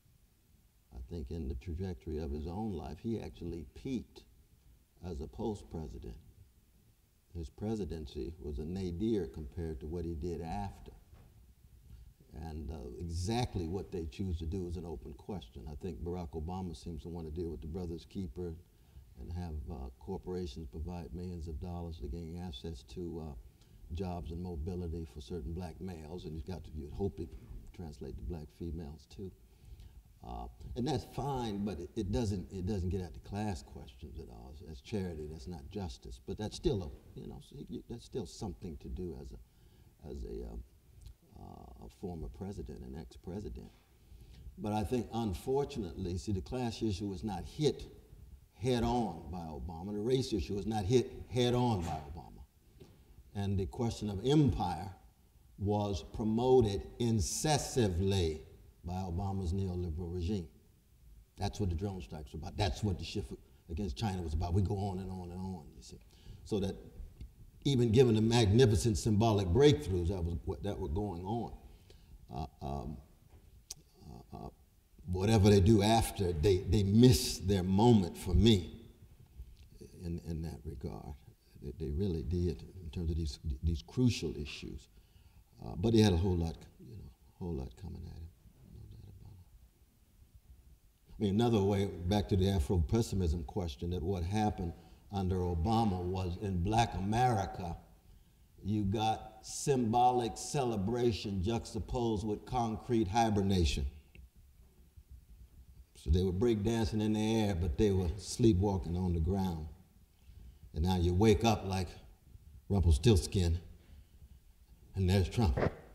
I think in the trajectory of his own life, he actually peaked as a post-president. His presidency was a nadir compared to what he did after. And uh, exactly what they choose to do is an open question. I think Barack Obama seems to want to deal with the Brothers Keeper and have uh, corporations provide millions of dollars to gain access to uh, jobs and mobility for certain black males, and he's got to, you'd hope it translate to black females too. Uh, and that's fine, but it, it doesn't it doesn't get at the class questions at all. That's charity, that's not justice, but that's still a, you know, that's still something to do as a as a, uh, uh, a former president, an ex-president. But I think, unfortunately, see, the class issue was not hit head on by Obama. The race issue was not hit head on by Obama. And the question of empire was promoted incessively by Obama's neoliberal regime. That's what the drone strikes were about. That's what the shift against China was about. We go on and on and on, you see. So that even given the magnificent symbolic breakthroughs that, was, that were going on, uh, um, uh, uh, whatever they do after, they, they miss their moment for me in, in that regard. They, they really did in terms of these, these crucial issues. Uh, but they had a whole lot, you know, whole lot coming at him. No doubt about it. I mean, another way, back to the Afro-pessimism question, that what happened under Obama was in black America, you got symbolic celebration juxtaposed with concrete hibernation. So they were breakdancing in the air, but they were sleepwalking on the ground. And now you wake up like Rumpelstiltskin, and there's Trump.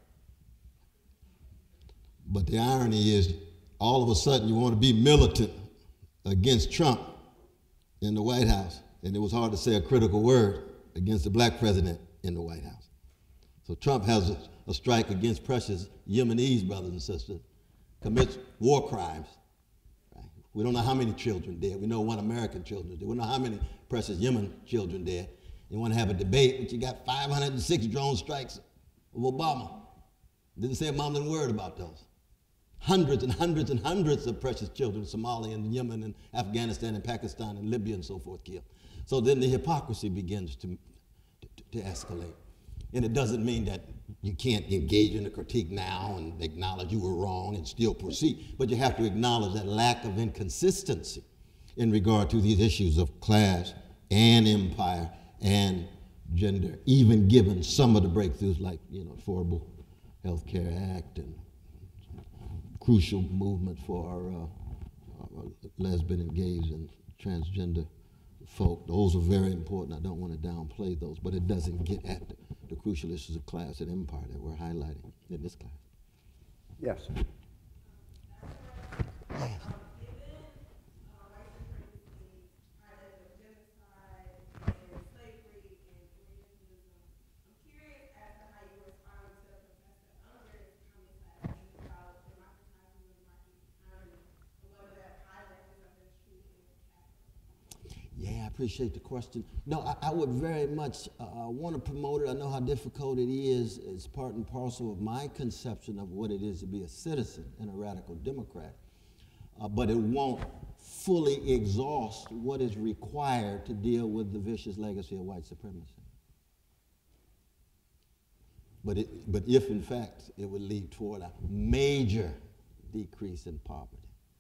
But the irony is, all of a sudden you want to be militant against Trump in the White House, and it was hard to say a critical word against the black president in the White House. So Trump has a, a strike against precious Yemenis brothers and sisters, commits war crimes. We don't know how many children dead. We know one American children dead. We know how many precious Yemen children dead. You want to have a debate, but you got five hundred six drone strikes of Obama. Didn't say a mumbling word about those. Hundreds and hundreds and hundreds of precious children, Somalia and Yemen and Afghanistan and Pakistan and Libya and so forth killed. So then the hypocrisy begins to, to, to escalate. And it doesn't mean that you can't engage in a critique now and acknowledge you were wrong and still proceed, but you have to acknowledge that lack of inconsistency in regard to these issues of class and empire and gender, even given some of the breakthroughs like, you know, Affordable Health Care Act and crucial movement for our, uh, our lesbian and gays and transgender folk. Those are very important. I don't want to downplay those, but it doesn't get at the, the crucial issues of class and empire that we're highlighting in this class. Yes. Yes. Yeah, I appreciate the question. No, I, I would very much uh, want to promote it. I know how difficult it is. It's part and parcel of my conception of what it is to be a citizen and a radical Democrat. Uh, but it won't fully exhaust what is required to deal with the vicious legacy of white supremacy. But, it, but if, in fact, it would lead toward a major decrease in poverty,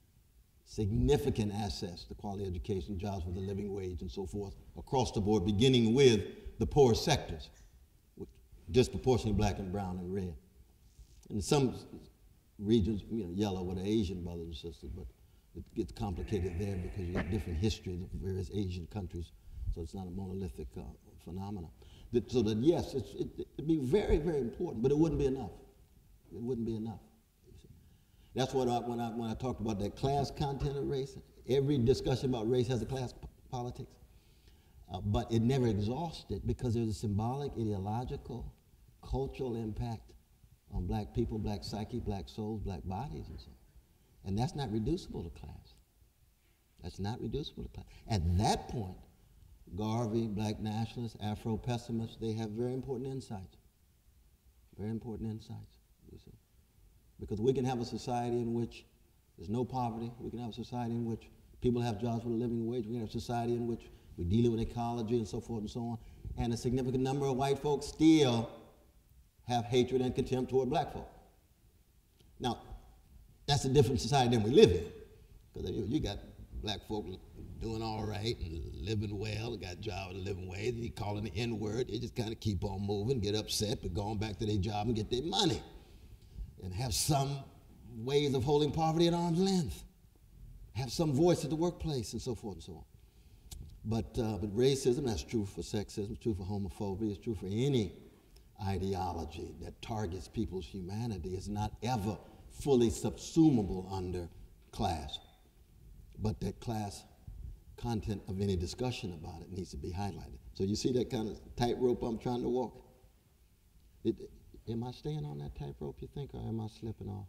significant access to quality education, jobs with a living wage, and so forth, across the board, beginning with the poor sectors, which disproportionately black and brown and red. In some regions, you know, yellow with the Asian brothers and sisters, but it gets complicated there because you got different histories of various Asian countries, so it's not a monolithic uh, phenomenon. That, so that, yes, it's, it, it'd be very, very important, but it wouldn't be enough. It wouldn't be enough. That's what I, when I when I talked about that class content of race. Every discussion about race has a class p politics, uh, but it never exhausts it because there's a symbolic, ideological, cultural impact on black people, black psyche, black souls, black bodies, and so on. And that's not reducible to class. That's not reducible to class. At that point, Garvey, black nationalists, Afro-pessimists, they have very important insights. Very important insights, you see. Because we can have a society in which there's no poverty. We can have a society in which people have jobs with a living wage. We can have a society in which we're dealing with ecology and so forth and so on. And a significant number of white folks still have hatred and contempt toward black folk. Now, that's a different society than we live in. Because you got black folk doing all right and living well, got jobs with a living wage, they calling the N-word. They just kind of keep on moving, get upset, but going back to their job and get their money. And have some ways of holding poverty at arm's length, have some voice at the workplace, and so forth and so on. But, uh, but racism, that's true for sexism, it's true for homophobia, it's true for any ideology that targets people's humanity. It's not ever fully subsumable under class. But that class content of any discussion about it needs to be highlighted. So you see that kind of tightrope I'm trying to walk? It, Am I staying on that tightrope, you think, or am I slipping off?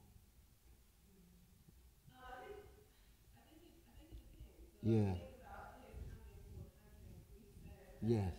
Uh, I think, I think it, I think it depends. So yeah. Yes.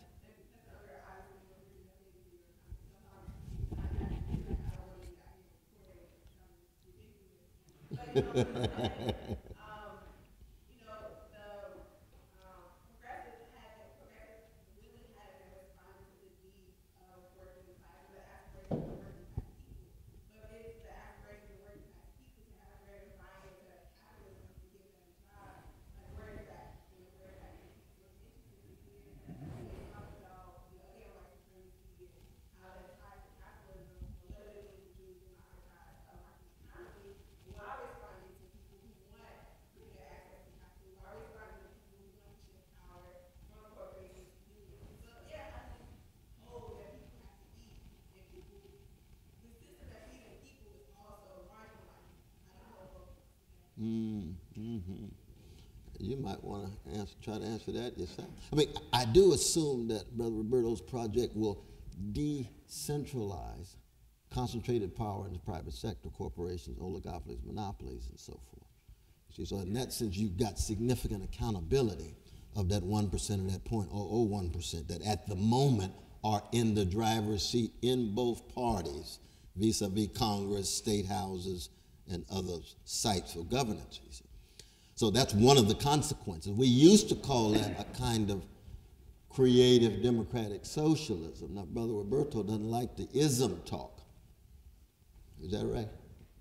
Mm, mm-hmm. You might want to answer, try to answer that yourself. I mean, I do assume that Brother Roberto's project will decentralize concentrated power in the private sector, corporations, oligopolies, monopolies, and so forth. See, so in that sense, you've got significant accountability of that one percent or that zero point zero zero one percent that at the moment are in the driver's seat in both parties, vis-a-vis Congress, state houses, and other sites for governance. You see. So that's one of the consequences. We used to call that a kind of creative democratic socialism. Now, Brother Roberto doesn't like the ism talk. Is that right?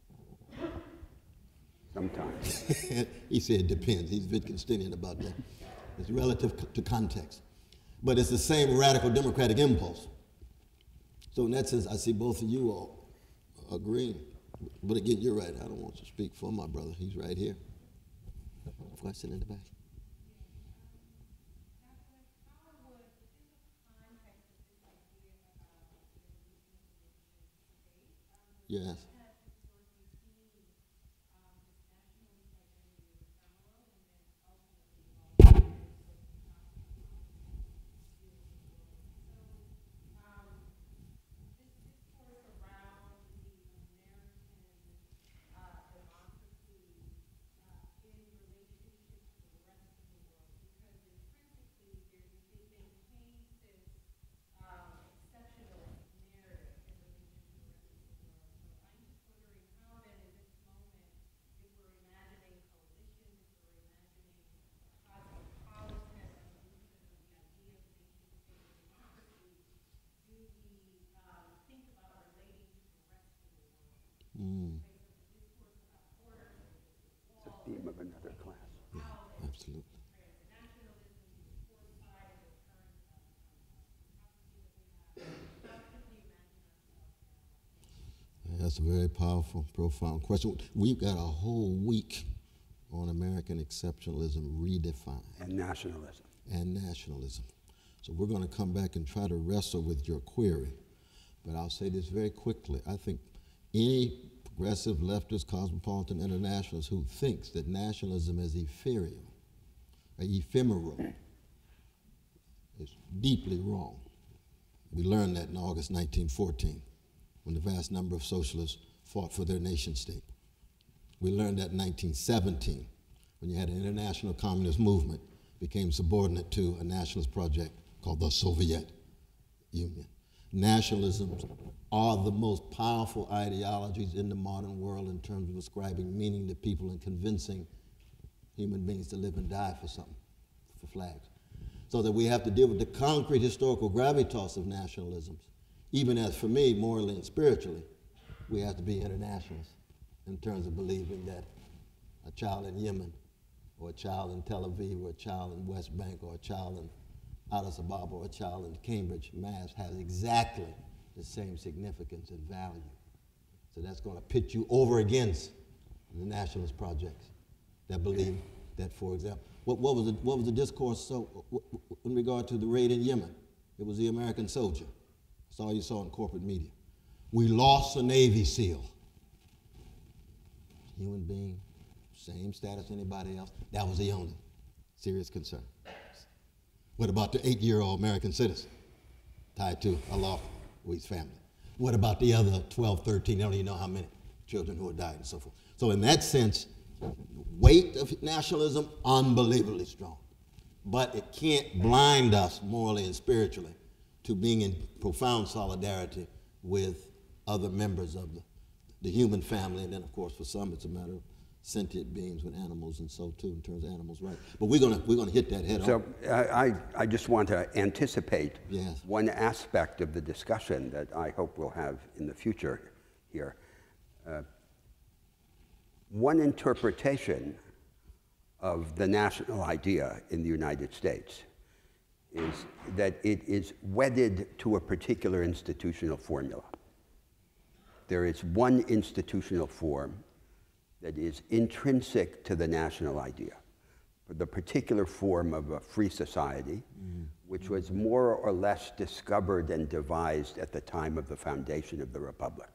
Sometimes. He said it depends. He's Wittgensteinian about that. It's relative to context. But it's the same radical democratic impulse. So in that sense, I see both of you all agreeing. But again, you're right. I don't want to speak for my brother. He's right here. Question in the back. Yes. Mm. It's a theme of another class. Yeah, absolutely. That's a very powerful, profound question. We've got a whole week on American exceptionalism redefined. And nationalism. And nationalism. So we're going to come back and try to wrestle with your query. But I'll say this very quickly. I think any progressive leftist cosmopolitan internationalist who thinks that nationalism is ethereal, or ephemeral, is deeply wrong. We learned that in August nineteen fourteen, when the vast number of socialists fought for their nation state. We learned that in nineteen seventeen, when you had an international communist movement, became subordinate to a nationalist project called the Soviet Union. Nationalisms are the most powerful ideologies in the modern world in terms of ascribing meaning to people and convincing human beings to live and die for something, for flags. So that we have to deal with the concrete historical gravitas of nationalisms. Even as, for me, morally and spiritually, we have to be internationalists in terms of believing that a child in Yemen, or a child in Tel Aviv, or a child in West Bank, or a child in Addis Ababa, or a child in Cambridge, Mass, has exactly the same significance and value. So that's going to pit you over against the nationalist projects that believe that, for example, what, what, was, the, what was the discourse so, in regard to the raid in Yemen? It was the American soldier. That's all you saw in corporate media. We lost a Navy SEAL. Human being, same status as anybody else. That was the only serious concern. What about the eight-year-old American citizen tied to Allah, his family? What about the other twelve, thirteen, I don't even know how many children who had died and so forth. So in that sense, weight of nationalism, unbelievably strong. But it can't blind us morally and spiritually to being in profound solidarity with other members of the, the human family. And then, of course, for some, it's a matter of sentient beings with animals, and so too in terms of animals' rights. But we're gonna we're gonna hit that head on. So I, I just want to anticipate yes. one aspect of the discussion that I hope we'll have in the future here. Uh, one interpretation of the national idea in the United States is that it is wedded to a particular institutional formula. There is one institutional form that is intrinsic to the national idea, the particular form of a free society, mm-hmm. which was more or less discovered and devised at the time of the foundation of the Republic.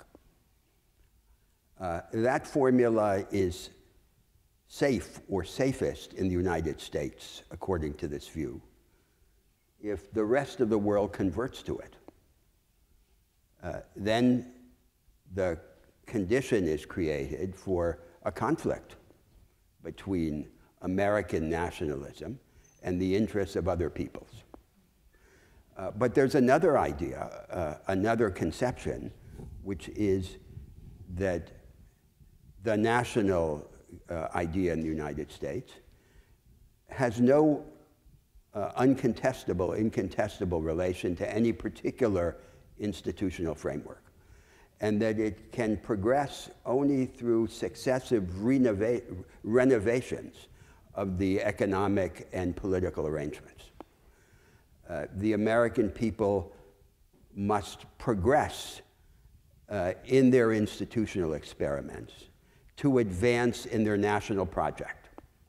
Uh, that formula is safe or safest in the United States, according to this view, if the rest of the world converts to it. Uh, then the condition is created for a conflict between American nationalism and the interests of other peoples. Uh, but there's another idea, uh, another conception, which is that the national uh, idea in the United States has no uh, uncontestable, incontestable relation to any particular institutional framework, and that it can progress only through successive renova renovations of the economic and political arrangements. Uh, the American people must progress uh, in their institutional experiments to advance in their national project.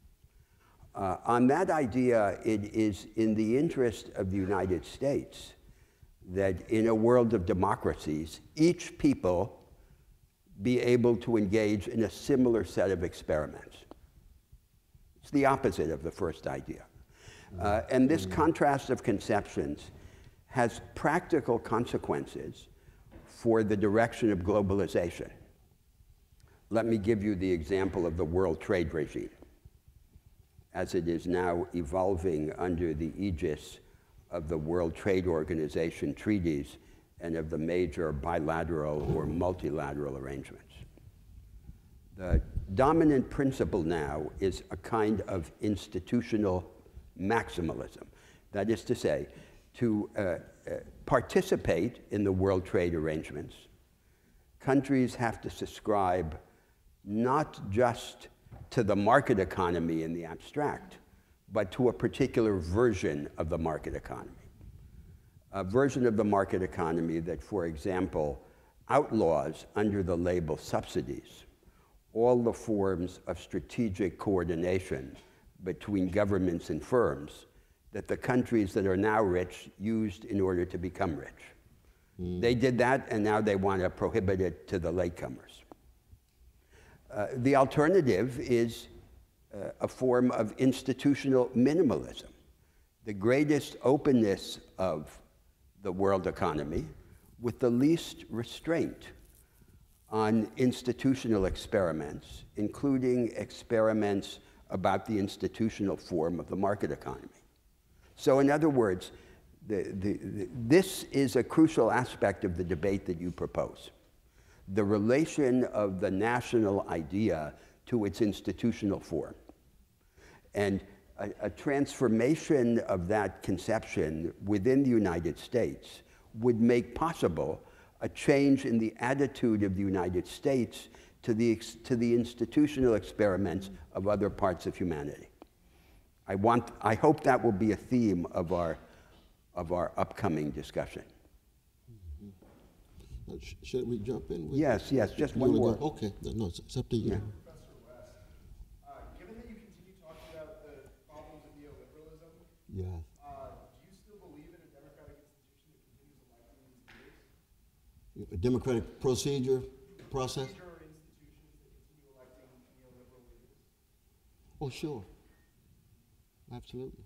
Uh, on that idea, it is in the interest of the United States that in a world of democracies, each people be able to engage in a similar set of experiments. It's the opposite of the first idea. Uh, and this contrast of conceptions has practical consequences for the direction of globalization. Let me give you the example of the World Trade Regime, as it is now evolving under the aegis of the World Trade Organization treaties and of the major bilateral or multilateral arrangements. The dominant principle now is a kind of institutional maximalism. That is to say, to uh, uh, participate in the world trade arrangements, countries have to subscribe not just to the market economy in the abstract, but to a particular version of the market economy. A version of the market economy that, for example, outlaws under the label subsidies all the forms of strategic coordination between governments and firms that the countries that are now rich used in order to become rich. Mm. They did that, and now they want to prohibit it to the latecomers. Uh, the alternative is uh, a form of institutional minimalism. The greatest openness of the world economy with the least restraint on institutional experiments, including experiments about the institutional form of the market economy. So in other words, the, the, the, this is a crucial aspect of the debate that you propose. The relation of the national idea to its institutional form. And a, a transformation of that conception within the United States would make possible a change in the attitude of the United States to the, to the institutional experiments of other parts of humanity. I, want, I hope that will be a theme of our, of our upcoming discussion. Uh, sh should we jump in? With yes, yes, just one more. Go? Okay, no, it's, it's up to you. Yeah. Professor West, uh, given that you continue talking about the problems of neoliberalism, yeah. uh, do you still believe in a democratic institution that continues electing these leaders? A democratic procedure, process? Procedure or institutions that continue electing neoliberal leaders? Oh, sure. Absolutely.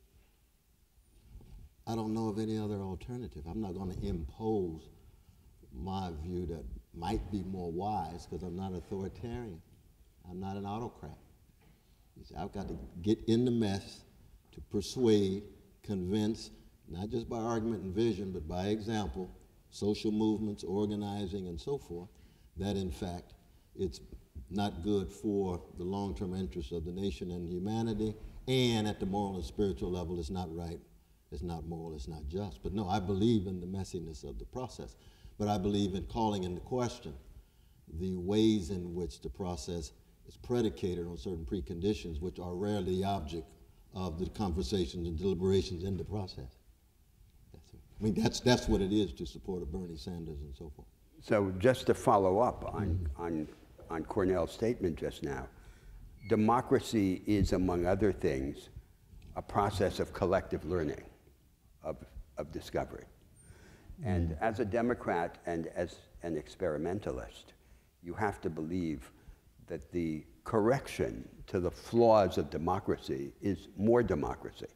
I don't know of any other alternative. I'm not going to impose my view that might be more wise because I'm not authoritarian. I'm not an autocrat. I've got to get in the mess to persuade, convince, not just by argument and vision, but by example, social movements, organizing, and so forth, that in fact it's not good for the long-term interests of the nation and humanity, and at the moral and spiritual level it's not right, it's not moral, it's not just. But no, I believe in the messiness of the process. But I believe in calling into question the ways in which the process is predicated on certain preconditions, which are rarely the object of the conversations and deliberations in the process. That's it. I mean, that's, that's what it is to support a Bernie Sanders and so forth. So just to follow up on, mm-hmm. on, on Cornell's statement just now, democracy is, among other things, a process of collective learning, of, of discovery. And mm. as a Democrat and as an experimentalist, you have to believe that the correction to the flaws of democracy is more democracy.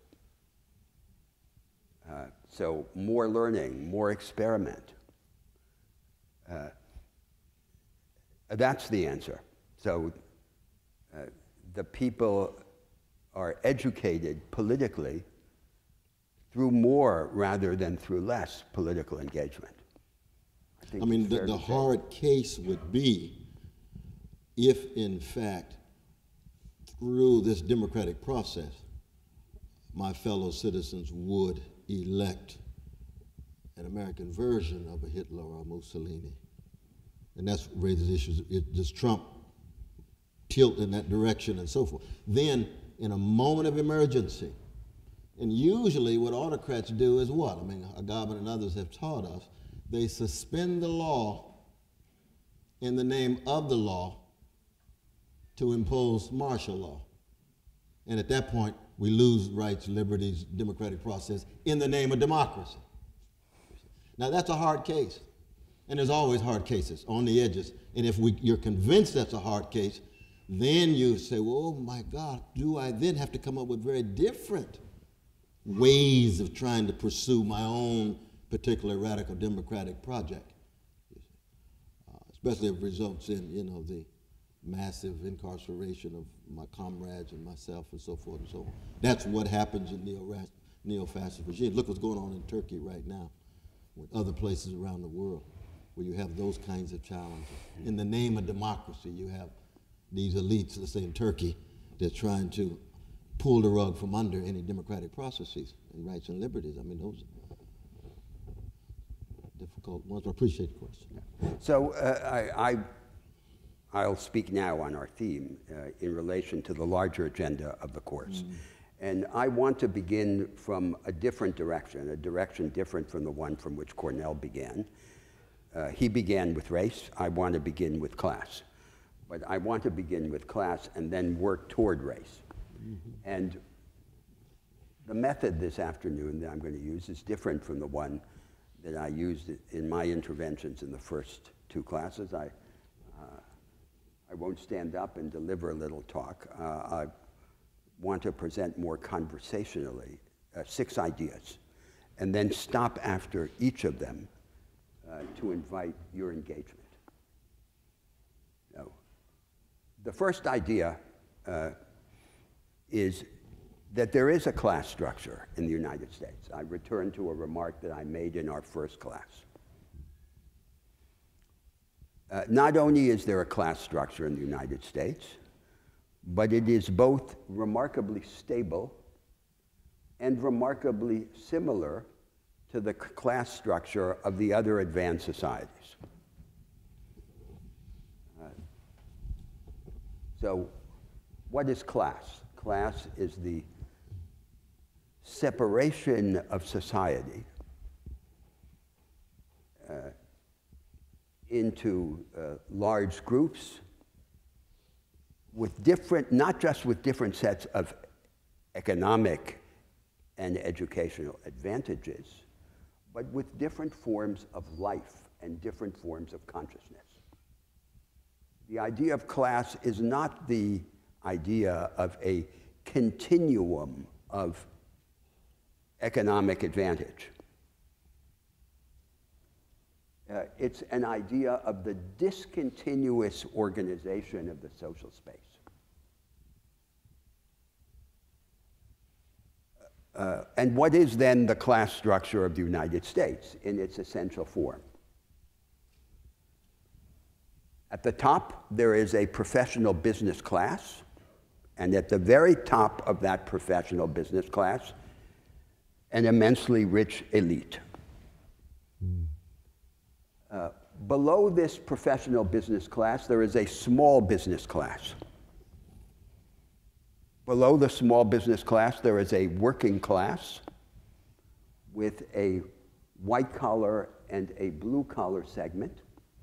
Uh, so more learning, more experiment. Uh, that's the answer. So uh, the people are educated politically through more rather than through less political engagement. I, I mean, the, the hard case would be if, in fact, through this democratic process, my fellow citizens would elect an American version of a Hitler or a Mussolini. And that's raises issues. It, does Trump tilt in that direction and so forth? Then, in a moment of emergency, and usually what autocrats do is what? I mean, Agamben and others have taught us. They suspend the law in the name of the law to impose martial law. And at that point, we lose rights, liberties, democratic process in the name of democracy. Now that's a hard case. And there's always hard cases on the edges. And if we, you're convinced that's a hard case, then you say, well, oh my God, do I then have to come up with very different ways of trying to pursue my own particular radical democratic project? Uh, especially if it results in, you know, the massive incarceration of my comrades and myself and so forth and so on. That's what happens in neo neo-fascist regimes. Look what's going on in Turkey right now, with other places around the world, where you have those kinds of challenges. In the name of democracy, you have these elites, let's say in Turkey, that's trying to pull the rug from under any democratic processes and rights and liberties. I mean, those are difficult ones. I appreciate the question. So uh, I, I, I'll speak now on our theme uh, in relation to the larger agenda of the course. Mm. And I want to begin from a different direction, a direction different from the one from which Cornel began. Uh, he began with race. I want to begin with class. But I want to begin with class and then work toward race. Mm-hmm. And the method this afternoon that I'm going to use is different from the one that I used in my interventions in the first two classes. I, uh, I won't stand up and deliver a little talk. Uh, I want to present more conversationally uh, six ideas, and then stop after each of them uh, to invite your engagement. Now, the first idea uh, is that there is a class structure in the United States. I return to a remark that I made in our first class. Uh, not only is there a class structure in the United States, but it is both remarkably stable and remarkably similar to the class structure of the other advanced societies. Uh, so, what is class? Class is the separation of society uh, into uh, large groups with different, not just with different sets of economic and educational advantages, but with different forms of life and different forms of consciousness. The idea of class is not the idea of a continuum of economic advantage. Uh, it's an idea of the discontinuous organization of the social space. Uh, and what is then the class structure of the United States in its essential form? At the top, there is a professional business class, and at the very top of that professional business class, an immensely rich elite. Mm. Uh, below this professional business class, there is a small business class. Below the small business class, there is a working class with a white-collar and a blue-collar segment.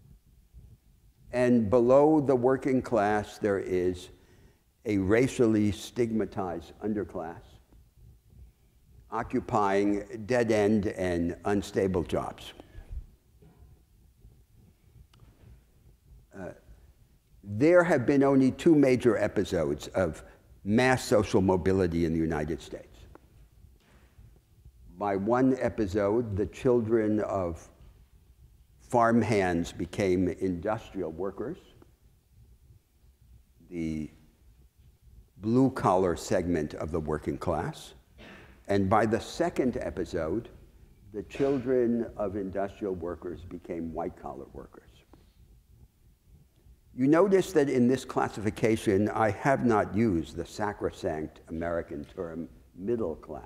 And below the working class, there is a racially stigmatized underclass occupying dead-end and unstable jobs. Uh, there have been only two major episodes of mass social mobility in the United States. By one episode, the children of farmhands became industrial workers. The blue-collar segment of the working class. And by the second episode, the children of industrial workers became white-collar workers. You notice that in this classification, I have not used the sacrosanct American term middle class.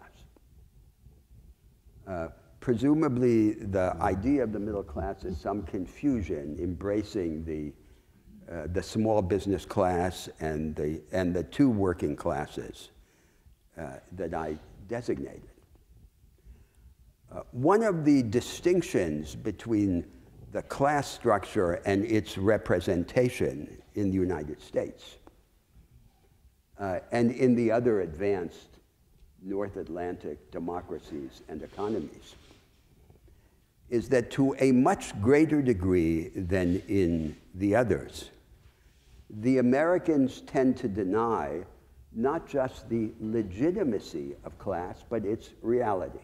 Uh, presumably, the idea of the middle class is some confusion embracing the, uh, the small business class and the, and the two working classes uh, that I designated. Uh, one of the distinctions between the class structure and its representation in the United States uh, and in the other advanced North Atlantic democracies and economies is that to a much greater degree than in the others, the Americans tend to deny not just the legitimacy of class, but its reality.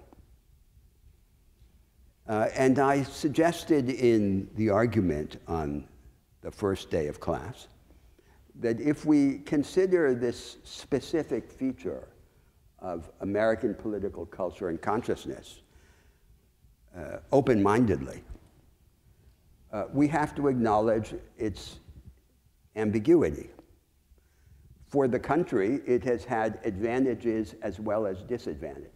Uh, and I suggested in the argument on the first day of class that if we consider this specific feature of American political culture and consciousness uh, open-mindedly, uh, we have to acknowledge its ambiguity. For the country, it has had advantages as well as disadvantages.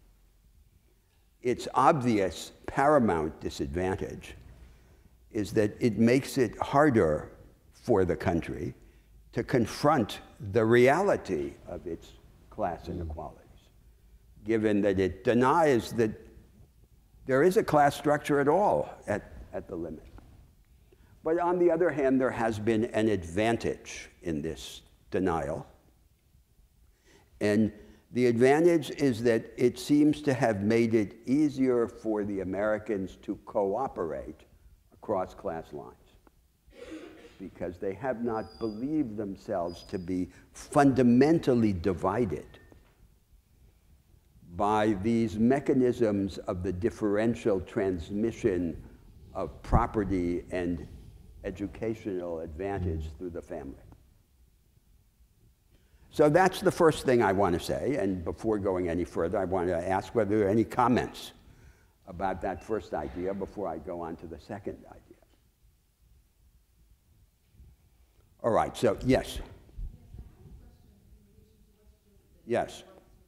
Its obvious paramount disadvantage is that it makes it harder for the country to confront the reality of its class inequalities, given that it denies that there is a class structure at all at, at the limit. But on the other hand, there has been an advantage in this denial. And the advantage is that it seems to have made it easier for the Americans to cooperate across class lines, because they have not believed themselves to be fundamentally divided by these mechanisms of the differential transmission of property and educational advantage through the family. So that's the first thing I want to say, and before going any further, I want to ask whether there are any comments about that first idea before I go on to the second idea. All right, so yes. Yes.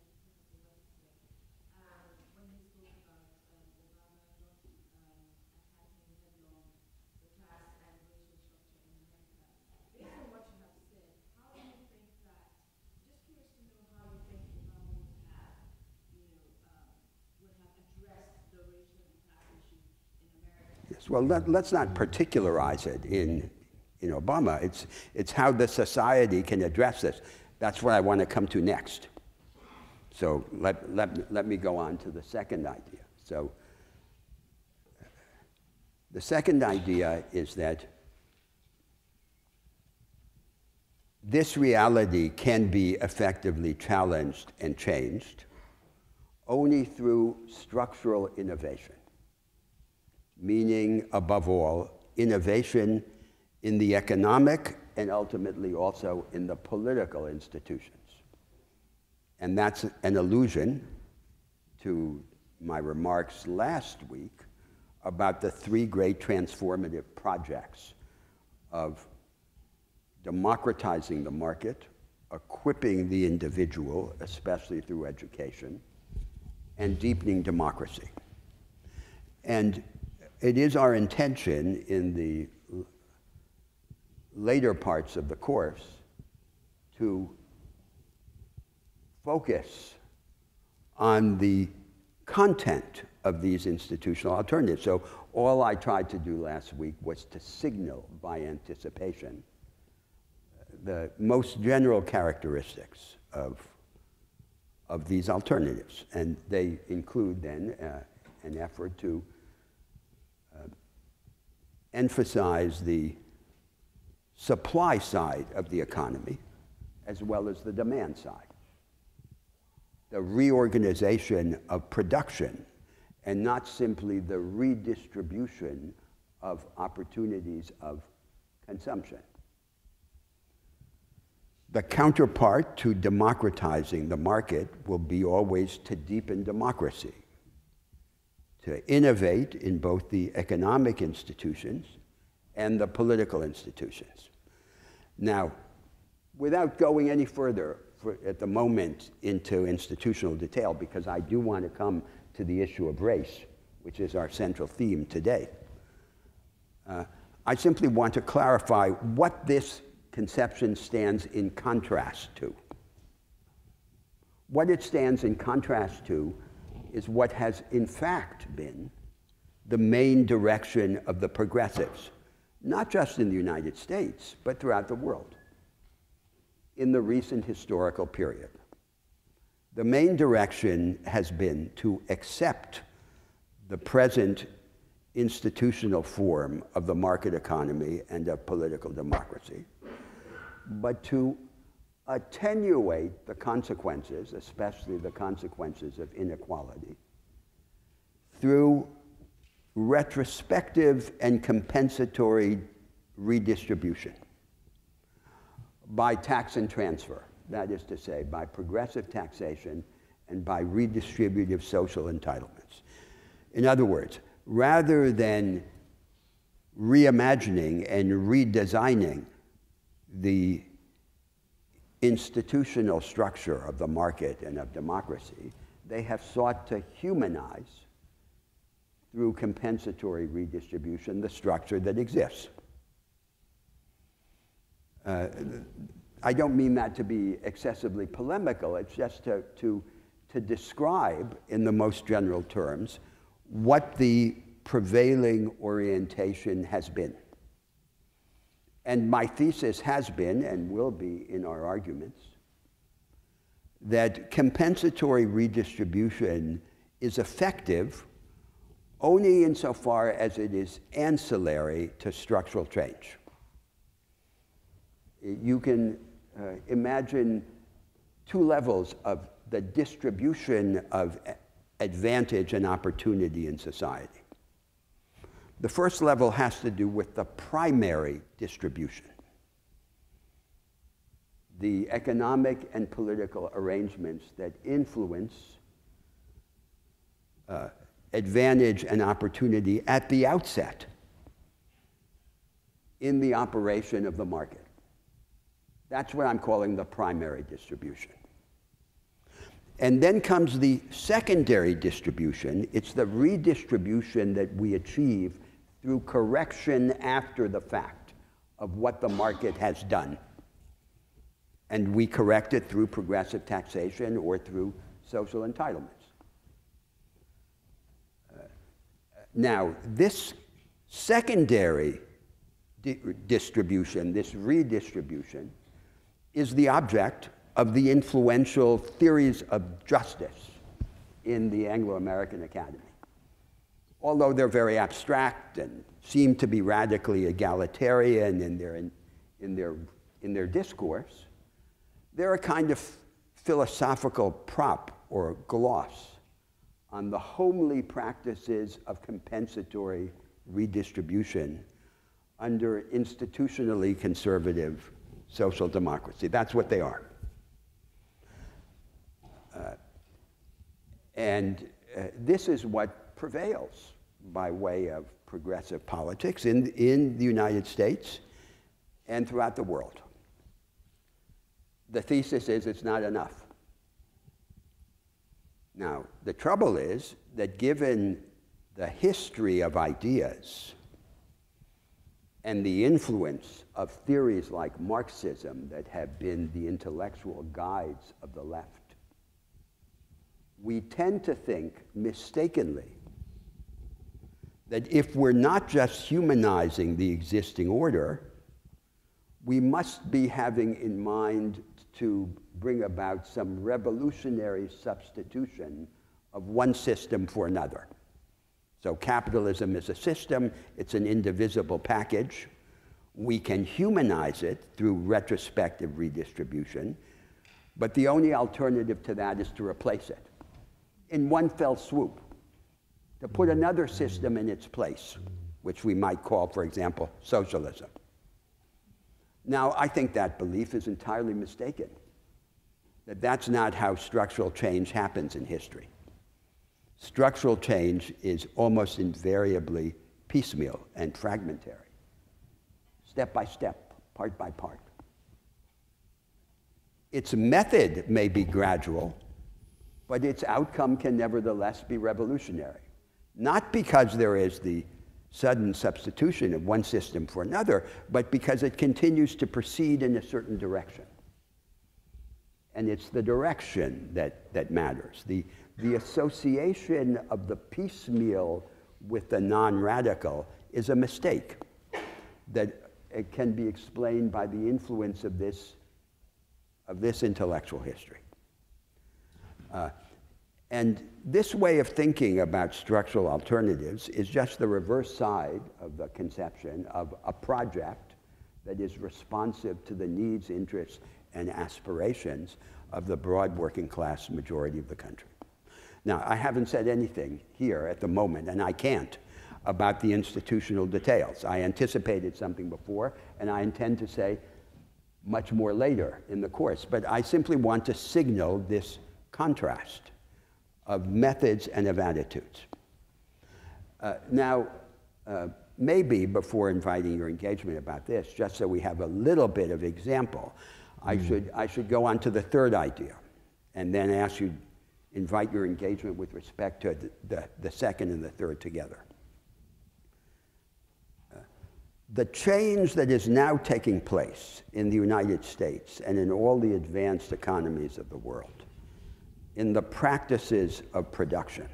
Yes, well, let, let's not particularize it in, in Obama. It's, it's how the society can address this. That's what I want to come to next. So let, let, let me go on to the second idea. So the second idea is that this reality can be effectively challenged and changed only through structural innovation, meaning, above all, innovation in the economic and ultimately also in the political institutions. And that's an allusion to my remarks last week about the three great transformative projects of democratizing the market, equipping the individual, especially through education, and deepening democracy. And it is our intention in the later parts of the course to focus on the content of these institutional alternatives. So all I tried to do last week was to signal by anticipation the most general characteristics of, of these alternatives. And they include then uh, an effort to uh, emphasize the supply side of the economy as well as the demand side. The reorganization of production and not simply the redistribution of opportunities of consumption. The counterpart to democratizing the market will be always to deepen democracy, to innovate in both the economic institutions and the political institutions. Now, without going any further for, at the moment into institutional detail, because I do want to come to the issue of race, which is our central theme today, uh, I simply want to clarify what this conception stands in contrast to. What it stands in contrast to is what has in fact been the main direction of the progressives, not just in the United States, but throughout the world in the recent historical period. The main direction has been to accept the present institutional form of the market economy and of political democracy, but to attenuate the consequences, especially the consequences of inequality, through retrospective and compensatory redistribution by tax and transfer. That is to say, by progressive taxation and by redistributive social entitlements. In other words, rather than reimagining and redesigning the institutional structure of the market and of democracy, they have sought to humanize, through compensatory redistribution, the structure that exists. Uh, I don't mean that to be excessively polemical. It's just to, to, to describe in the most general terms what the prevailing orientation has been. And my thesis has been, and will be in our arguments, that compensatory redistribution is effective only insofar as it is ancillary to structural change. You can uh, imagine two levels of the distribution of advantage and opportunity in society. The first level has to do with the primary distribution, the economic and political arrangements that influence uh, advantage and opportunity at the outset in the operation of the market. That's what I'm calling the primary distribution. And then comes the secondary distribution. It's the redistribution that we achieve through correction after the fact of what the market has done. And we correct it through progressive taxation or through social entitlements. Uh, now, this secondary di- distribution, this redistribution, is the object of the influential theories of justice in the Anglo-American Academy. Although they're very abstract and seem to be radically egalitarian in their, in, in their, in their discourse, they're a kind of philosophical prop or gloss on the homely practices of compensatory redistribution under institutionally conservative social democracy. That's what they are. Uh, and uh, this is what prevails by way of progressive politics in, in the United States and throughout the world. The thesis is it's not enough. Now, the trouble is that given the history of ideas and the influence of theories like Marxism that have been the intellectual guides of the left, we tend to think mistakenly that if we're not just humanizing the existing order, we must be having in mind to bring about some revolutionary substitution of one system for another. So capitalism is a system, it's an indivisible package. We can humanize it through retrospective redistribution, but the only alternative to that is to replace it in one fell swoop, to put another system in its place, which we might call, for example, socialism. Now, I think that belief is entirely mistaken, that that's not how structural change happens in history. Structural change is almost invariably piecemeal and fragmentary, step by step, part by part. Its method may be gradual, but its outcome can nevertheless be revolutionary. Not because there is the sudden substitution of one system for another, but because it continues to proceed in a certain direction. And it's the direction that, that matters. The, the association of the piecemeal with the non-radical is a mistake that it can be explained by the influence of this, of this intellectual history. Uh, and this way of thinking about structural alternatives is just the reverse side of the conception of a project that is responsive to the needs, interests, and aspirations of the broad working class majority of the country. Now, I haven't said anything here at the moment, and I can't, about the institutional details. I anticipated something before, and I intend to say much more later in the course, but I simply want to signal this contrast of methods and of attitudes. Uh, now, uh, maybe before inviting your engagement about this, just so we have a little bit of example, I should, I should go on to the third idea, and then ask you, invite your engagement with respect to the, the, the second and the third together. Uh, the change that is now taking place in the United States and in all the advanced economies of the world, in the practices of production,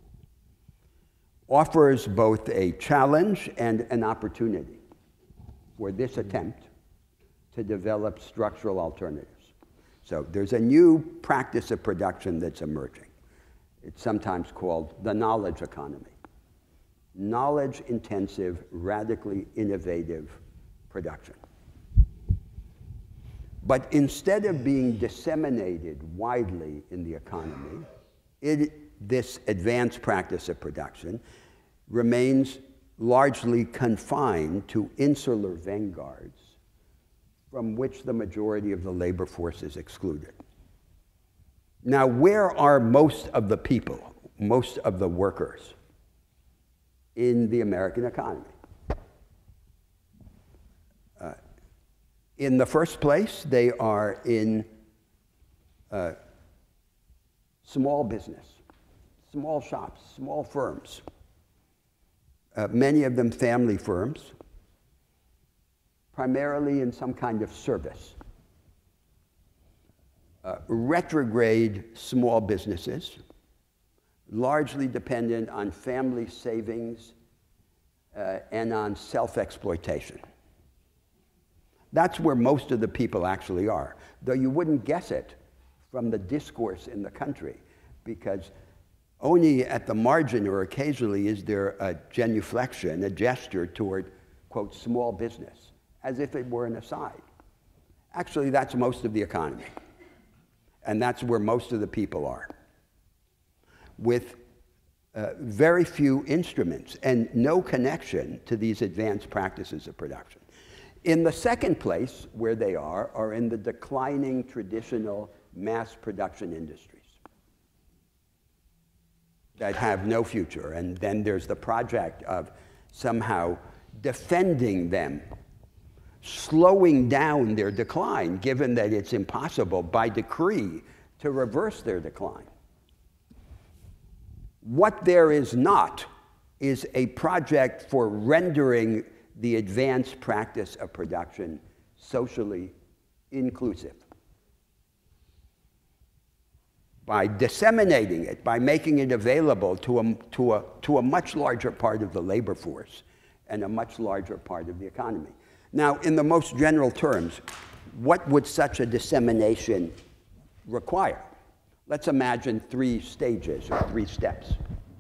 offers both a challenge and an opportunity for this attempt to develop structural alternatives. So there's a new practice of production that's emerging. It's sometimes called the knowledge economy. Knowledge-intensive, radically innovative production. But instead of being disseminated widely in the economy, it, this advanced practice of production remains largely confined to insular vanguards from which the majority of the labor force is excluded. Now, where are most of the people, most of the workers in the American economy? Uh, in the first place, they are in uh, small business, small shops, small firms, uh, many of them family firms, primarily in some kind of service. Uh, retrograde small businesses, largely dependent on family savings uh, and on self-exploitation. That's where most of the people actually are, though you wouldn't guess it from the discourse in the country, because only at the margin or occasionally is there a genuflection, a gesture toward, quote, small business, as if it were an aside. Actually, that's most of the economy. And that's where most of the people are, with uh, very few instruments and no connection to these advanced practices of production. In the second place, where they are, are in the declining traditional mass production industries that have no future. And then there's the project of somehow defending them, slowing down their decline, given that it's impossible by decree to reverse their decline. What there is not is a project for rendering the advanced practice of production socially inclusive. By disseminating it, by making it available to a, to a, to a much larger part of the labor force and a much larger part of the economy. Now, in the most general terms, what would such a dissemination require? Let's imagine three stages or three steps.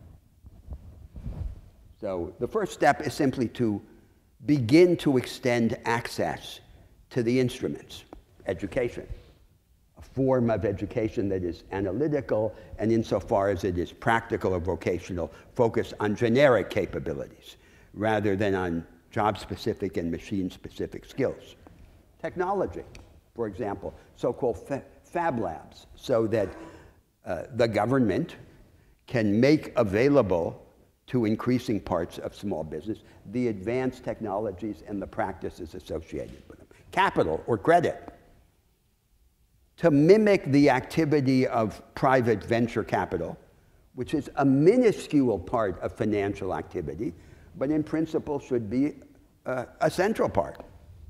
So the first step is simply to begin to extend access to the instruments, education, a form of education that is analytical and insofar as it is practical or vocational, focused on generic capabilities rather than on job-specific and machine-specific skills. Technology, for example, so-called fa fab labs, so that uh, the government can make available to increasing parts of small business the advanced technologies and the practices associated with them. Capital or credit, to mimic the activity of private venture capital, which is a minuscule part of financial activity, but in principle should be uh, a central part.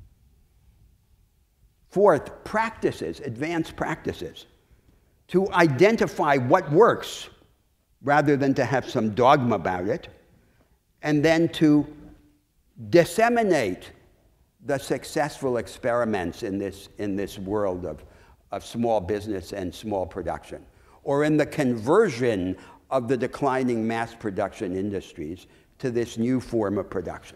Fourth, practices, advanced practices, to identify what works rather than to have some dogma about it, and then to disseminate the successful experiments in this, in this world of, of small business and small production, or in the conversion of the declining mass production industries to this new form of production.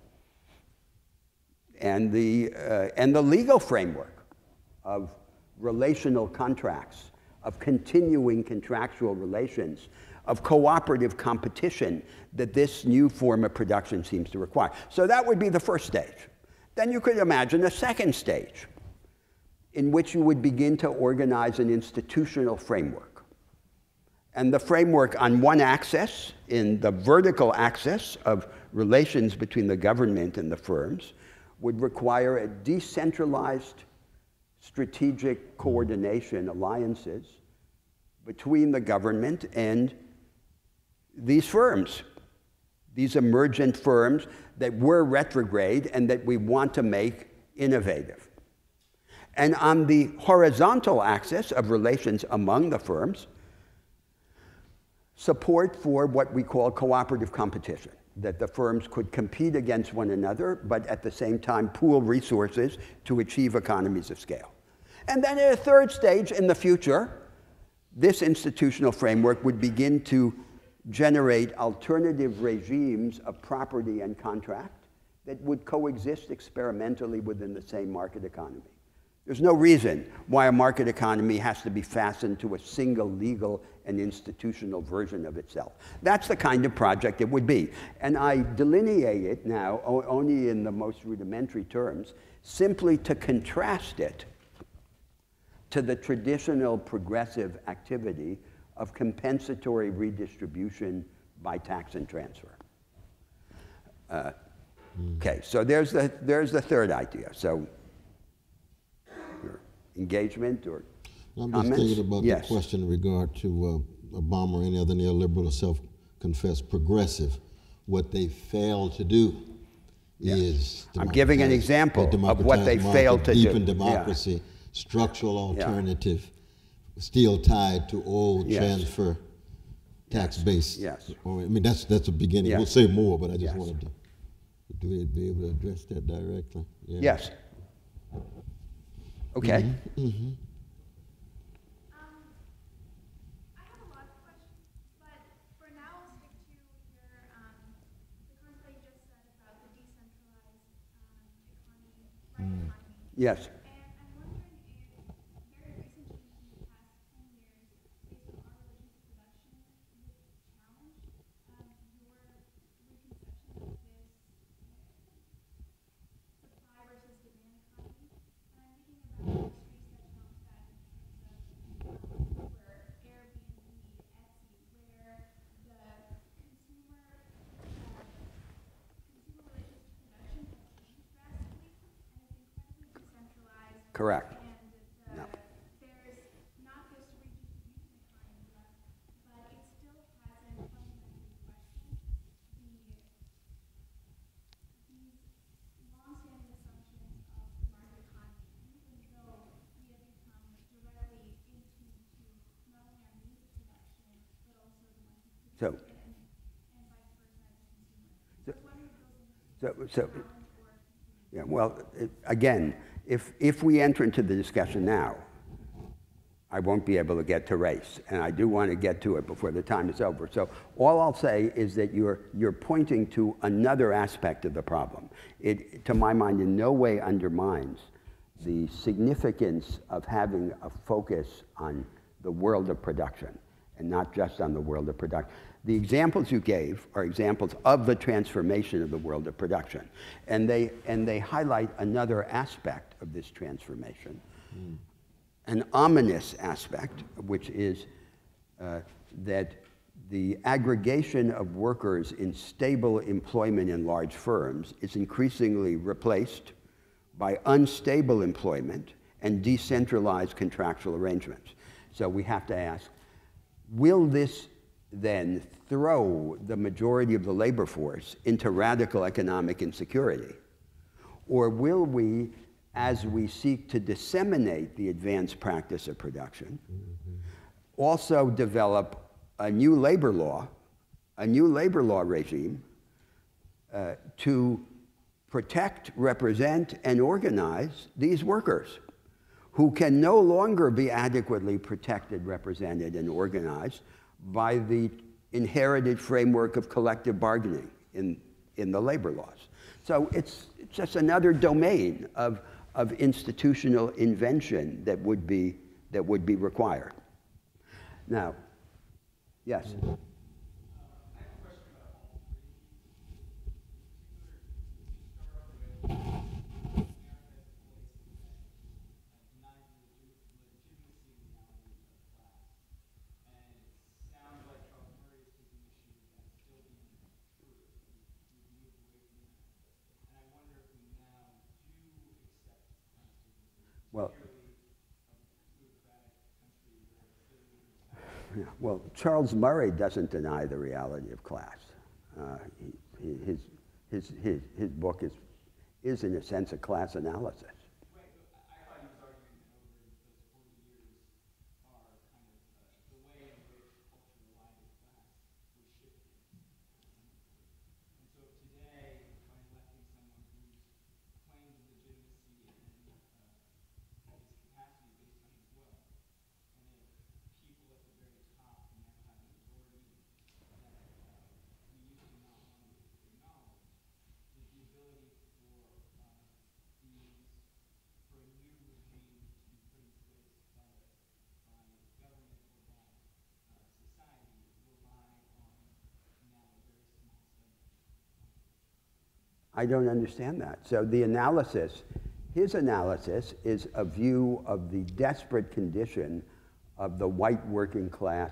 And the, uh, and the legal framework of relational contracts, of continuing contractual relations, of cooperative competition that this new form of production seems to require. So that would be the first stage. Then you could imagine a second stage in which you would begin to organize an institutional framework. And the framework on one axis, in the vertical axis of relations between the government and the firms, would require a decentralized strategic coordination, alliances between the government and these firms, these emergent firms that were retrograde and that we want to make innovative. And on the horizontal axis of relations among the firms, support for what we call cooperative competition, that the firms could compete against one another, but at the same time pool resources to achieve economies of scale. And then at a third stage in the future, this institutional framework would begin to generate alternative regimes of property and contract that would coexist experimentally within the same market economy. There's no reason why a market economy has to be fastened to a single legal and institutional version of itself. That's the kind of project it would be. And I delineate it now only in the most rudimentary terms, simply to contrast it to the traditional progressive activity of compensatory redistribution by tax and transfer. Uh, okay, so there's the, there's the third idea. So your engagement or I'm comments? just thinking about Yes. the question in regard to uh, Obama or any other neoliberal or self-confessed progressive. What they failed to do Yeah. is I'm giving an democratize- example uh, of what they democratize failed market, to do. deepen Yeah. democracy, structural Yeah. alternative, still tied to old Yes. transfer tax base. Yes. Or, I mean, that's that's a beginning. Yes. We'll say more, but I just Yes. wanted to do it, be able to address that directly. Yeah. Yes. Okay. Mm-hmm. Um, I have a lot of questions, but for now I'll stick to your, um, the concept that you just said about the decentralized, um, economy, market economy. Yes. And I'm wondering if very recently in the past ten years, based on our relations to production, would challenge, um, your reconception of this supply versus demand economy. And I'm thinking about industries that jump that in terms of um, Uber, Airbnb, Etsy, where the consumer uh, consumer relations to production have changed drastically and is incredibly decentralized. Correct. And the, No. there's not this redistribution economy left, but it still hasn't fundamentally questioned the these long-standing assumptions of the market economy, even though we have become directly in tune to not only our means of production, but also the ones we So, produce and, and vice versa as a consumer. So- So I was wondering if those industries so, would so challenge or continue. yeah, well, it, again, if, if we enter into the discussion now, I won't be able to get to race, and I do want to get to it before the time is over. So all I'll say is that you're, you're pointing to another aspect of the problem. It, to my mind, in no way undermines the significance of having a focus on the world of production and not just on the world of production. The examples you gave are examples of the transformation of the world of production, and they, and they highlight another aspect of this transformation. Mm. An ominous aspect, which is uh, that the aggregation of workers in stable employment in large firms is increasingly replaced by unstable employment and decentralized contractual arrangements. So we have to ask, will this then throw the majority of the labor force into radical economic insecurity? Or will we, as we seek to disseminate the advanced practice of production, mm-hmm. also develop a new labor law, a new labor law regime, uh, to protect, represent, and organize these workers who can no longer be adequately protected, represented, and organized by the inherited framework of collective bargaining in, in the labor laws. So it's, it's just another domain of, of institutional invention that would be, that would be required. Now, yes? Well, yeah, well, Charles Murray doesn't deny the reality of class. Uh, he, his, his, his, his book is, is, in a sense, a class analysis. Right, but I thought he was arguing that over those forty years are kind of uh, the way in which cultural life of class was shifted. And so today, by electing someone whose claims of legitimacy and uh, his capacity based on his wealth, and if people at the very top now have an authority that uh, we used to not want to acknowledge, is the ability for uh, these, for a new regime to be put in place by, by government or by uh, society rely on now a very small segment. I don't understand that. So the analysis, his analysis is a view of the desperate condition of the white working class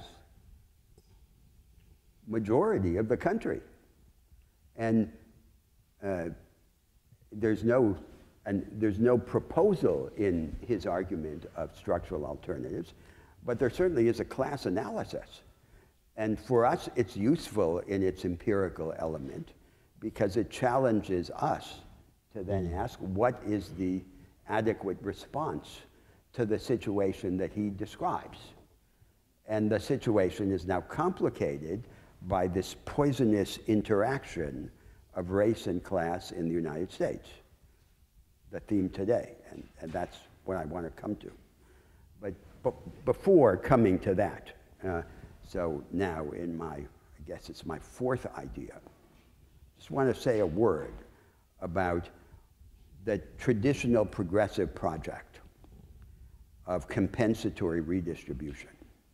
majority of the country. And uh, there's no, and there's no proposal in his argument of structural alternatives, but there certainly is a class analysis. And for us, it's useful in its empirical element because it challenges us to then ask what is the adequate response to the situation that he describes. And the situation is now complicated by this poisonous interaction of race and class in the United States, the theme today, and, and that's what I want to come to. But, but before coming to that, uh, so now in my, I guess it's my fourth idea, just want to say a word about the traditional progressive project of compensatory redistribution.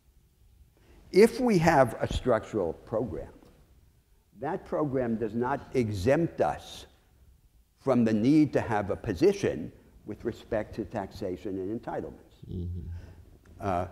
If we have a structural program, that program does not exempt us from the need to have a position with respect to taxation and entitlements. Mm-hmm. uh,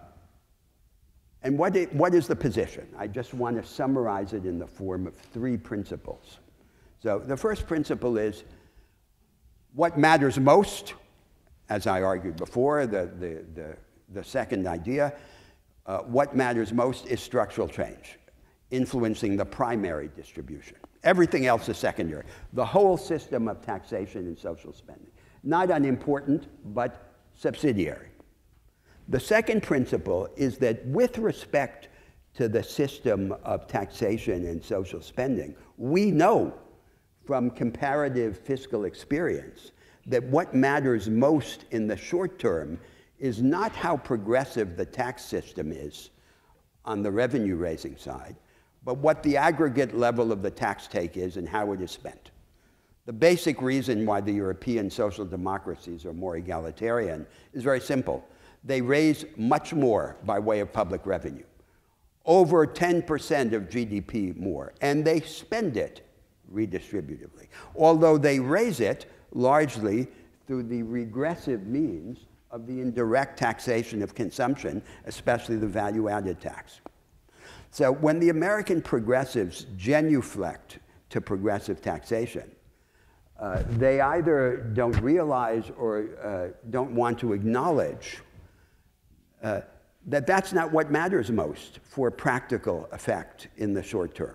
and what, it, what is the position? I just want to summarize it in the form of three principles. So the first principle is what matters most, as I argued before, the, the, the, the second idea, uh, what matters most is structural change, influencing the primary distribution. Everything else is secondary. The whole system of taxation and social spending. Not unimportant, but subsidiary. The second principle is that with respect to the system of taxation and social spending, we know from comparative fiscal experience that what matters most in the short term is not how progressive the tax system is on the revenue-raising side, but what the aggregate level of the tax take is and how it is spent. The basic reason why the European social democracies are more egalitarian is very simple. They raise much more by way of public revenue, over ten percent of G D P more, and they spend it redistributively, although they raise it largely through the regressive means of the indirect taxation of consumption, especially the value-added tax. So when the American progressives genuflect to progressive taxation, uh, they either don't realize or uh, don't want to acknowledge uh, that that's not what matters most for practical effect in the short term.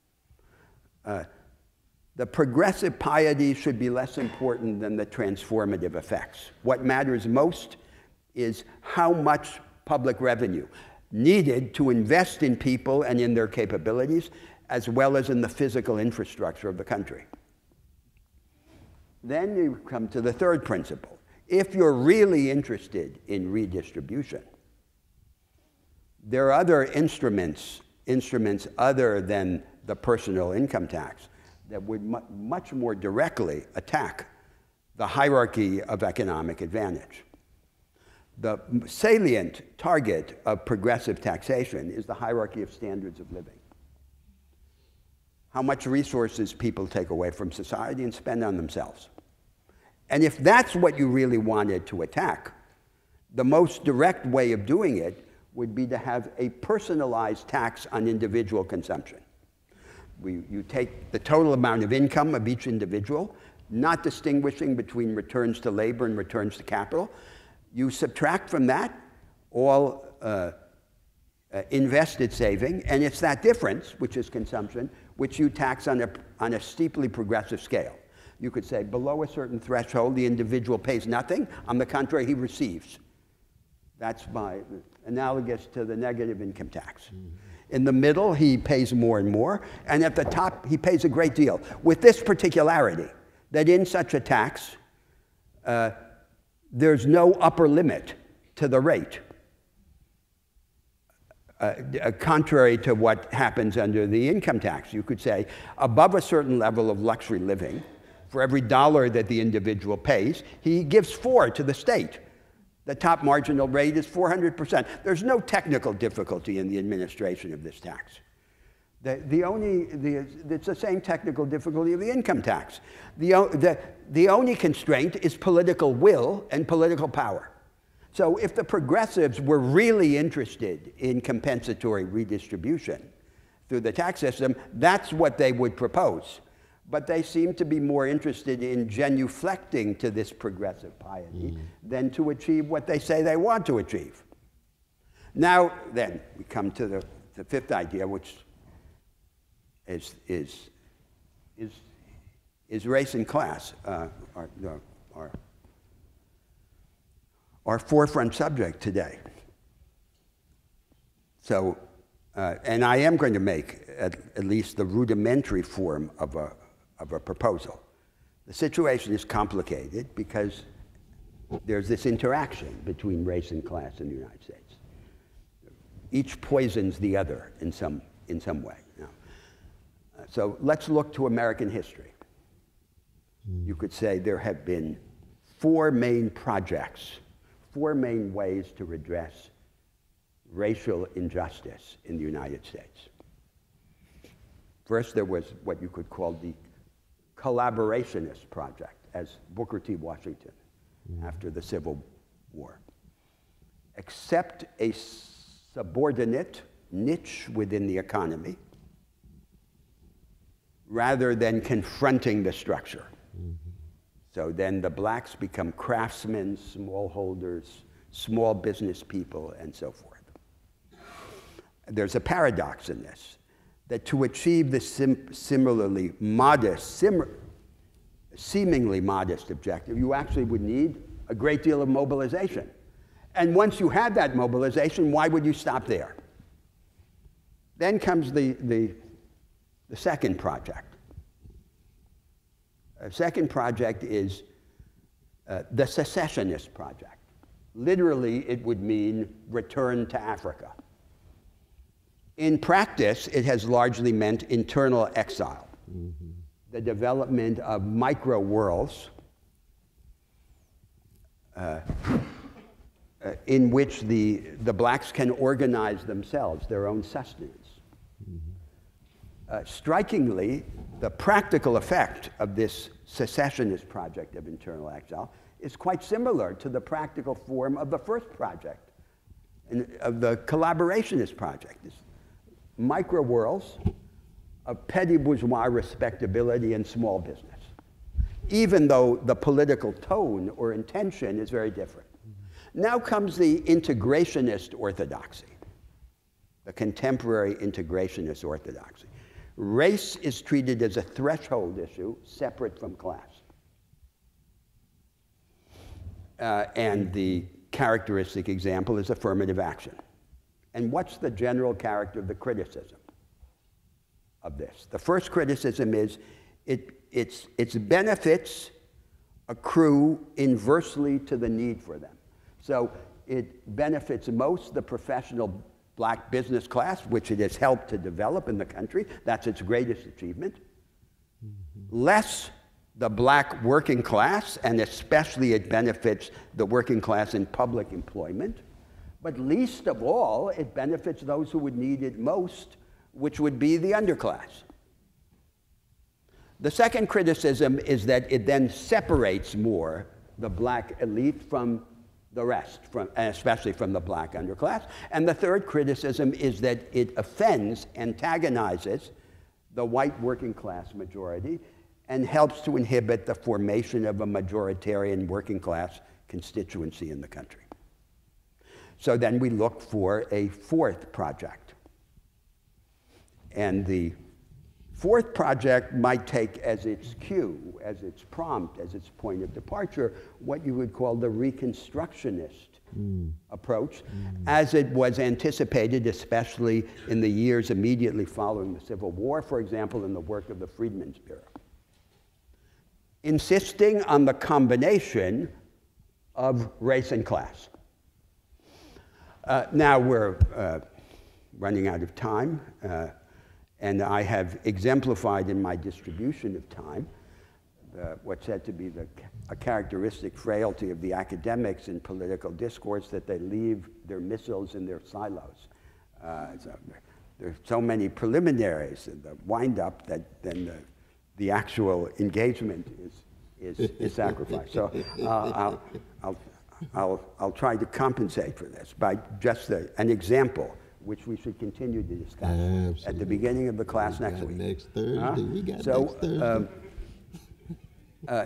Uh, The progressive piety should be less important than the transformative effects. What matters most is how much public revenue needed to invest in people and in their capabilities, as well as in the physical infrastructure of the country. then you come to the third principle. If you're really interested in redistribution, there are other instruments, instruments other than the personal income tax that would mu much more directly attack the hierarchy of economic advantage. The salient target of progressive taxation is the hierarchy of standards of living. How much resources people take away from society and spend on themselves. And if that's what you really wanted to attack, the most direct way of doing it would be to have a personalized tax on individual consumption. We, you take the total amount of income of each individual, not distinguishing between returns to labor and returns to capital. You subtract from that all uh, uh, invested saving, and it's that difference, which is consumption, which you tax on a, on a steeply progressive scale. You could say below a certain threshold, the individual pays nothing. On the contrary, he receives. That's by analogous to the negative income tax. Mm-hmm. In the middle, he pays more and more, and at the top, he pays a great deal, with this particularity, that in such a tax, uh, there's no upper limit to the rate, uh, uh, contrary to what happens under the income tax. You could say, above a certain level of luxury living, for every dollar that the individual pays, he gives four to the state. The top marginal rate is four hundred percent. There's no technical difficulty in the administration of this tax. The, the only, the, it's the same technical difficulty of the income tax. The, the, the only constraint is political will and political power. So if the progressives were really interested in compensatory redistribution through the tax system, that's what they would propose. But they seem to be more interested in genuflecting to this progressive piety mm. than to achieve what they say they want to achieve. Now, then, we come to the, the fifth idea, which is, is, is, is race and class, uh, our, our, our forefront subject today. So, uh, and I am going to make at, at least the rudimentary form of a of a proposal. The situation is complicated because there's this interaction between race and class in the United States. Each poisons the other in some, in some way. Now, uh, so let's look to American history. Mm. You could say there have been four main projects, four main ways to redress racial injustice in the United States. First, there was what you could call the collaborationist project, as Booker T. Washington, mm. after the Civil War. Accept a subordinate niche within the economy rather than confronting the structure. Mm-hmm. So then the blacks become craftsmen, smallholders, small business people, and so forth. There's a paradox in this, that to achieve this sim similarly modest, sim seemingly modest objective, you actually would need a great deal of mobilization. And once you had that mobilization, why would you stop there? Then comes the, the, the second project. The second project is uh, the secessionist project. Literally, it would mean return to Africa. In practice, it has largely meant internal exile, mm-hmm. the development of micro-worlds uh, uh, in which the, the blacks can organize themselves, their own sustenance. Mm-hmm. uh, strikingly, the practical effect of this secessionist project of internal exile is quite similar to the practical form of the first project, in, of the collaborationist project. This, micro-worlds of petty bourgeois respectability and small business, even though the political tone or intention is very different. Mm-hmm. Now comes the integrationist orthodoxy, the contemporary integrationist orthodoxy. Race is treated as a threshold issue separate from class. Uh, and the characteristic example is affirmative action. And what's the general character of the criticism of this? The first criticism is it, it's, its benefits accrue inversely to the need for them. So it benefits most the professional black business class, which it has helped to develop in the country. That's its greatest achievement. Mm-hmm. Less the black working class, and especially it benefits the working class in public employment. But least of all, it benefits those who would need it most, which would be the underclass. The second criticism is that it then separates more the black elite from the rest, from, especially from the black underclass. And the third criticism is that it offends, antagonizes the white working class majority and helps to inhibit the formation of a majoritarian working class constituency in the country. So then we look for a fourth project. And the fourth project might take as its cue, as its prompt, as its point of departure, what you would call the Reconstructionist mm. approach, mm. as it was anticipated, especially in the years immediately following the Civil War, for example, in the work of the Freedmen's Bureau. Insisting on the combination of race and class. Uh, now we're uh, running out of time. Uh, And I have exemplified in my distribution of time uh, what's said to be the, a characteristic frailty of the academics in political discourse, that they leave their missiles in their silos. Uh, so there's so many preliminaries and the wind-up that then the, the actual engagement is, is, is sacrificed. So uh, I'll, I'll, I'll, I'll try to compensate for this by just a, an example, which we should continue to discuss Absolutely. At the beginning of the class we next week. Next Thursday. Huh? We got so, next Thursday. Um, uh,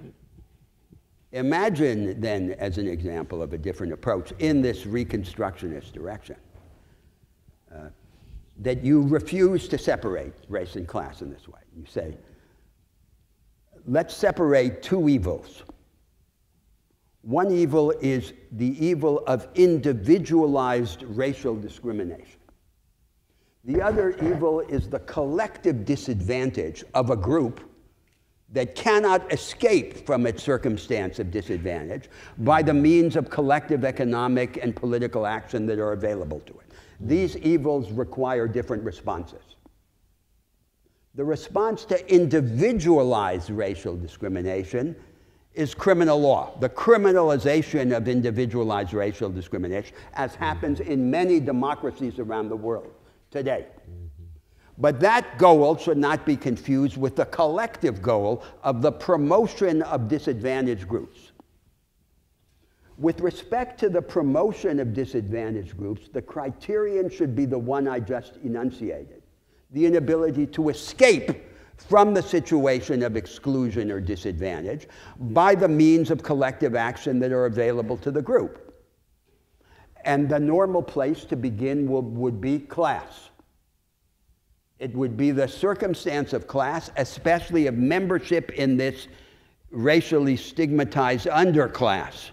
imagine then, as an example of a different approach in this Reconstructionist direction, uh, that you refuse to separate race and class in this way. You say, let's separate two evils. One evil is the evil of individualized racial discrimination. The other evil is the collective disadvantage of a group that cannot escape from its circumstance of disadvantage by the means of collective economic and political action that are available to it. These evils require different responses. The response to individualized racial discrimination is criminal law, the criminalization of individualized racial discrimination, as happens in many democracies around the world today. Mm-hmm. But that goal should not be confused with the collective goal of the promotion of disadvantaged groups. With respect to the promotion of disadvantaged groups, the criterion should be the one I just enunciated: the inability to escape from the situation of exclusion or disadvantage by the means of collective action that are available to the group. And the normal place to begin will, would be class. It would be the circumstance of class, especially of membership in this racially stigmatized underclass.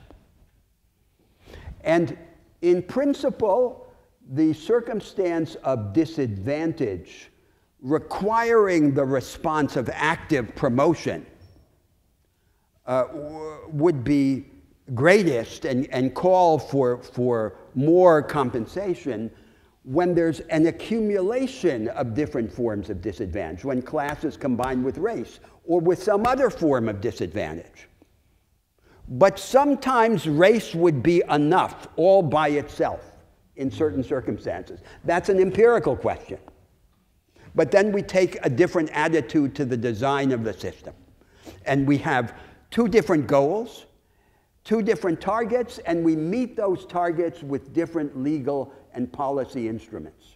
And in principle, the circumstance of disadvantage requiring the response of active promotion uh, would be greatest and, and call for, for more compensation when there's an accumulation of different forms of disadvantage, when class is combined with race or with some other form of disadvantage. But sometimes race would be enough all by itself in certain circumstances. That's an empirical question. But then we take a different attitude to the design of the system. And we have two different goals, two different targets, and we meet those targets with different legal and policy instruments.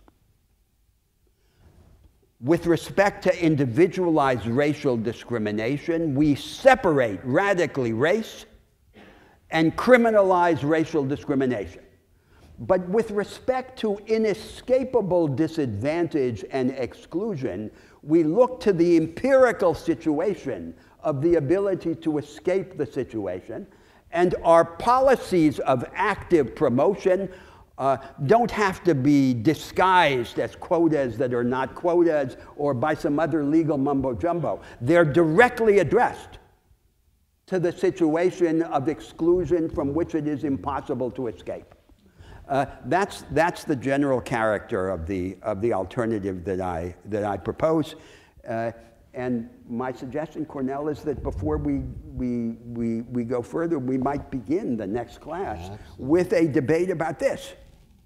With respect to individualized racial discrimination, we separate radically race and criminalize racial discrimination. But with respect to inescapable disadvantage and exclusion, we look to the empirical situation of the ability to escape the situation, and our policies of active promotion uh, don't have to be disguised as quotas that are not quotas or by some other legal mumbo-jumbo. They're directly addressed to the situation of exclusion from which it is impossible to escape. Uh, that's, that's the general character of the, of the alternative that I, that I propose. Uh, and my suggestion, Cornell, is that before we, we, we, we go further, we might begin the next class Absolutely. with a debate about this.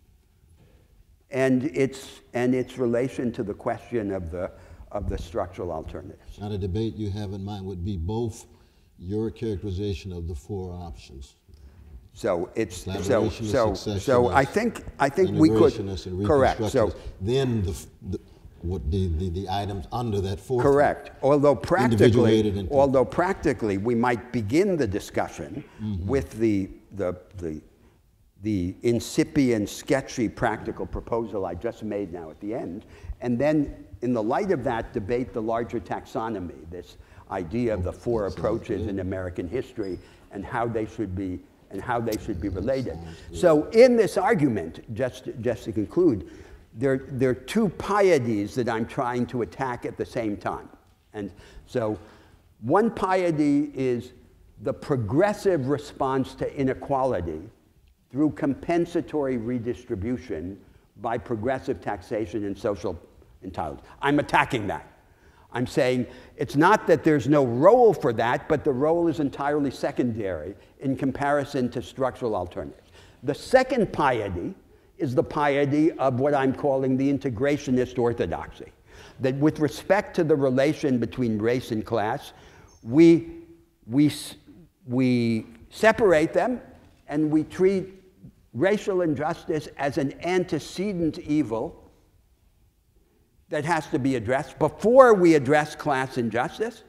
And its, and its relation to the question of the, of the structural alternatives. Now, the debate you have in mind would be both your characterization of the four options. So it's so so so. I think I think we could correct. So then the, the what the, the the items under that fourth. Correct. Although practically, although practically, we might begin the discussion mm-hmm. with the the the the incipient, sketchy, practical proposal I just made now at the end, and then in the light of that, debate the larger taxonomy. This idea of the four approaches in American history and how they should be. and how they should be related. So in this argument, just, just to conclude, there, there are two pieties that I'm trying to attack at the same time. And so one piety is the progressive response to inequality through compensatory redistribution by progressive taxation and social entitlement. I'm attacking that. I'm saying it's not that there's no role for that, but the role is entirely secondary in comparison to structural alternatives. The second piety is the piety of what I'm calling the integrationist orthodoxy, that with respect to the relation between race and class, we, we, we separate them and we treat racial injustice as an antecedent evil that has to be addressed before we address class injustice.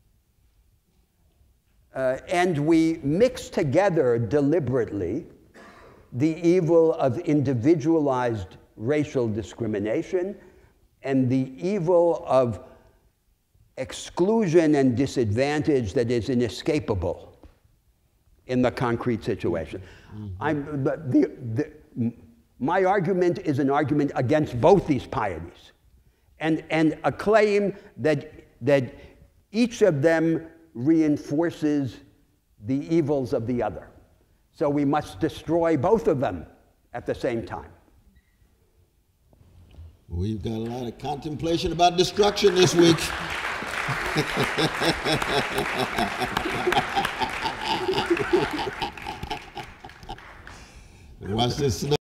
Uh, and we mix together deliberately the evil of individualized racial discrimination and the evil of exclusion and disadvantage that is inescapable in the concrete situation. Mm-hmm. I'm, the, the, the, my argument is an argument against both these pieties. And, and a claim that, that each of them reinforces the evils of the other. So we must destroy both of them at the same time. We've got a lot of contemplation about destruction this week. Watch this.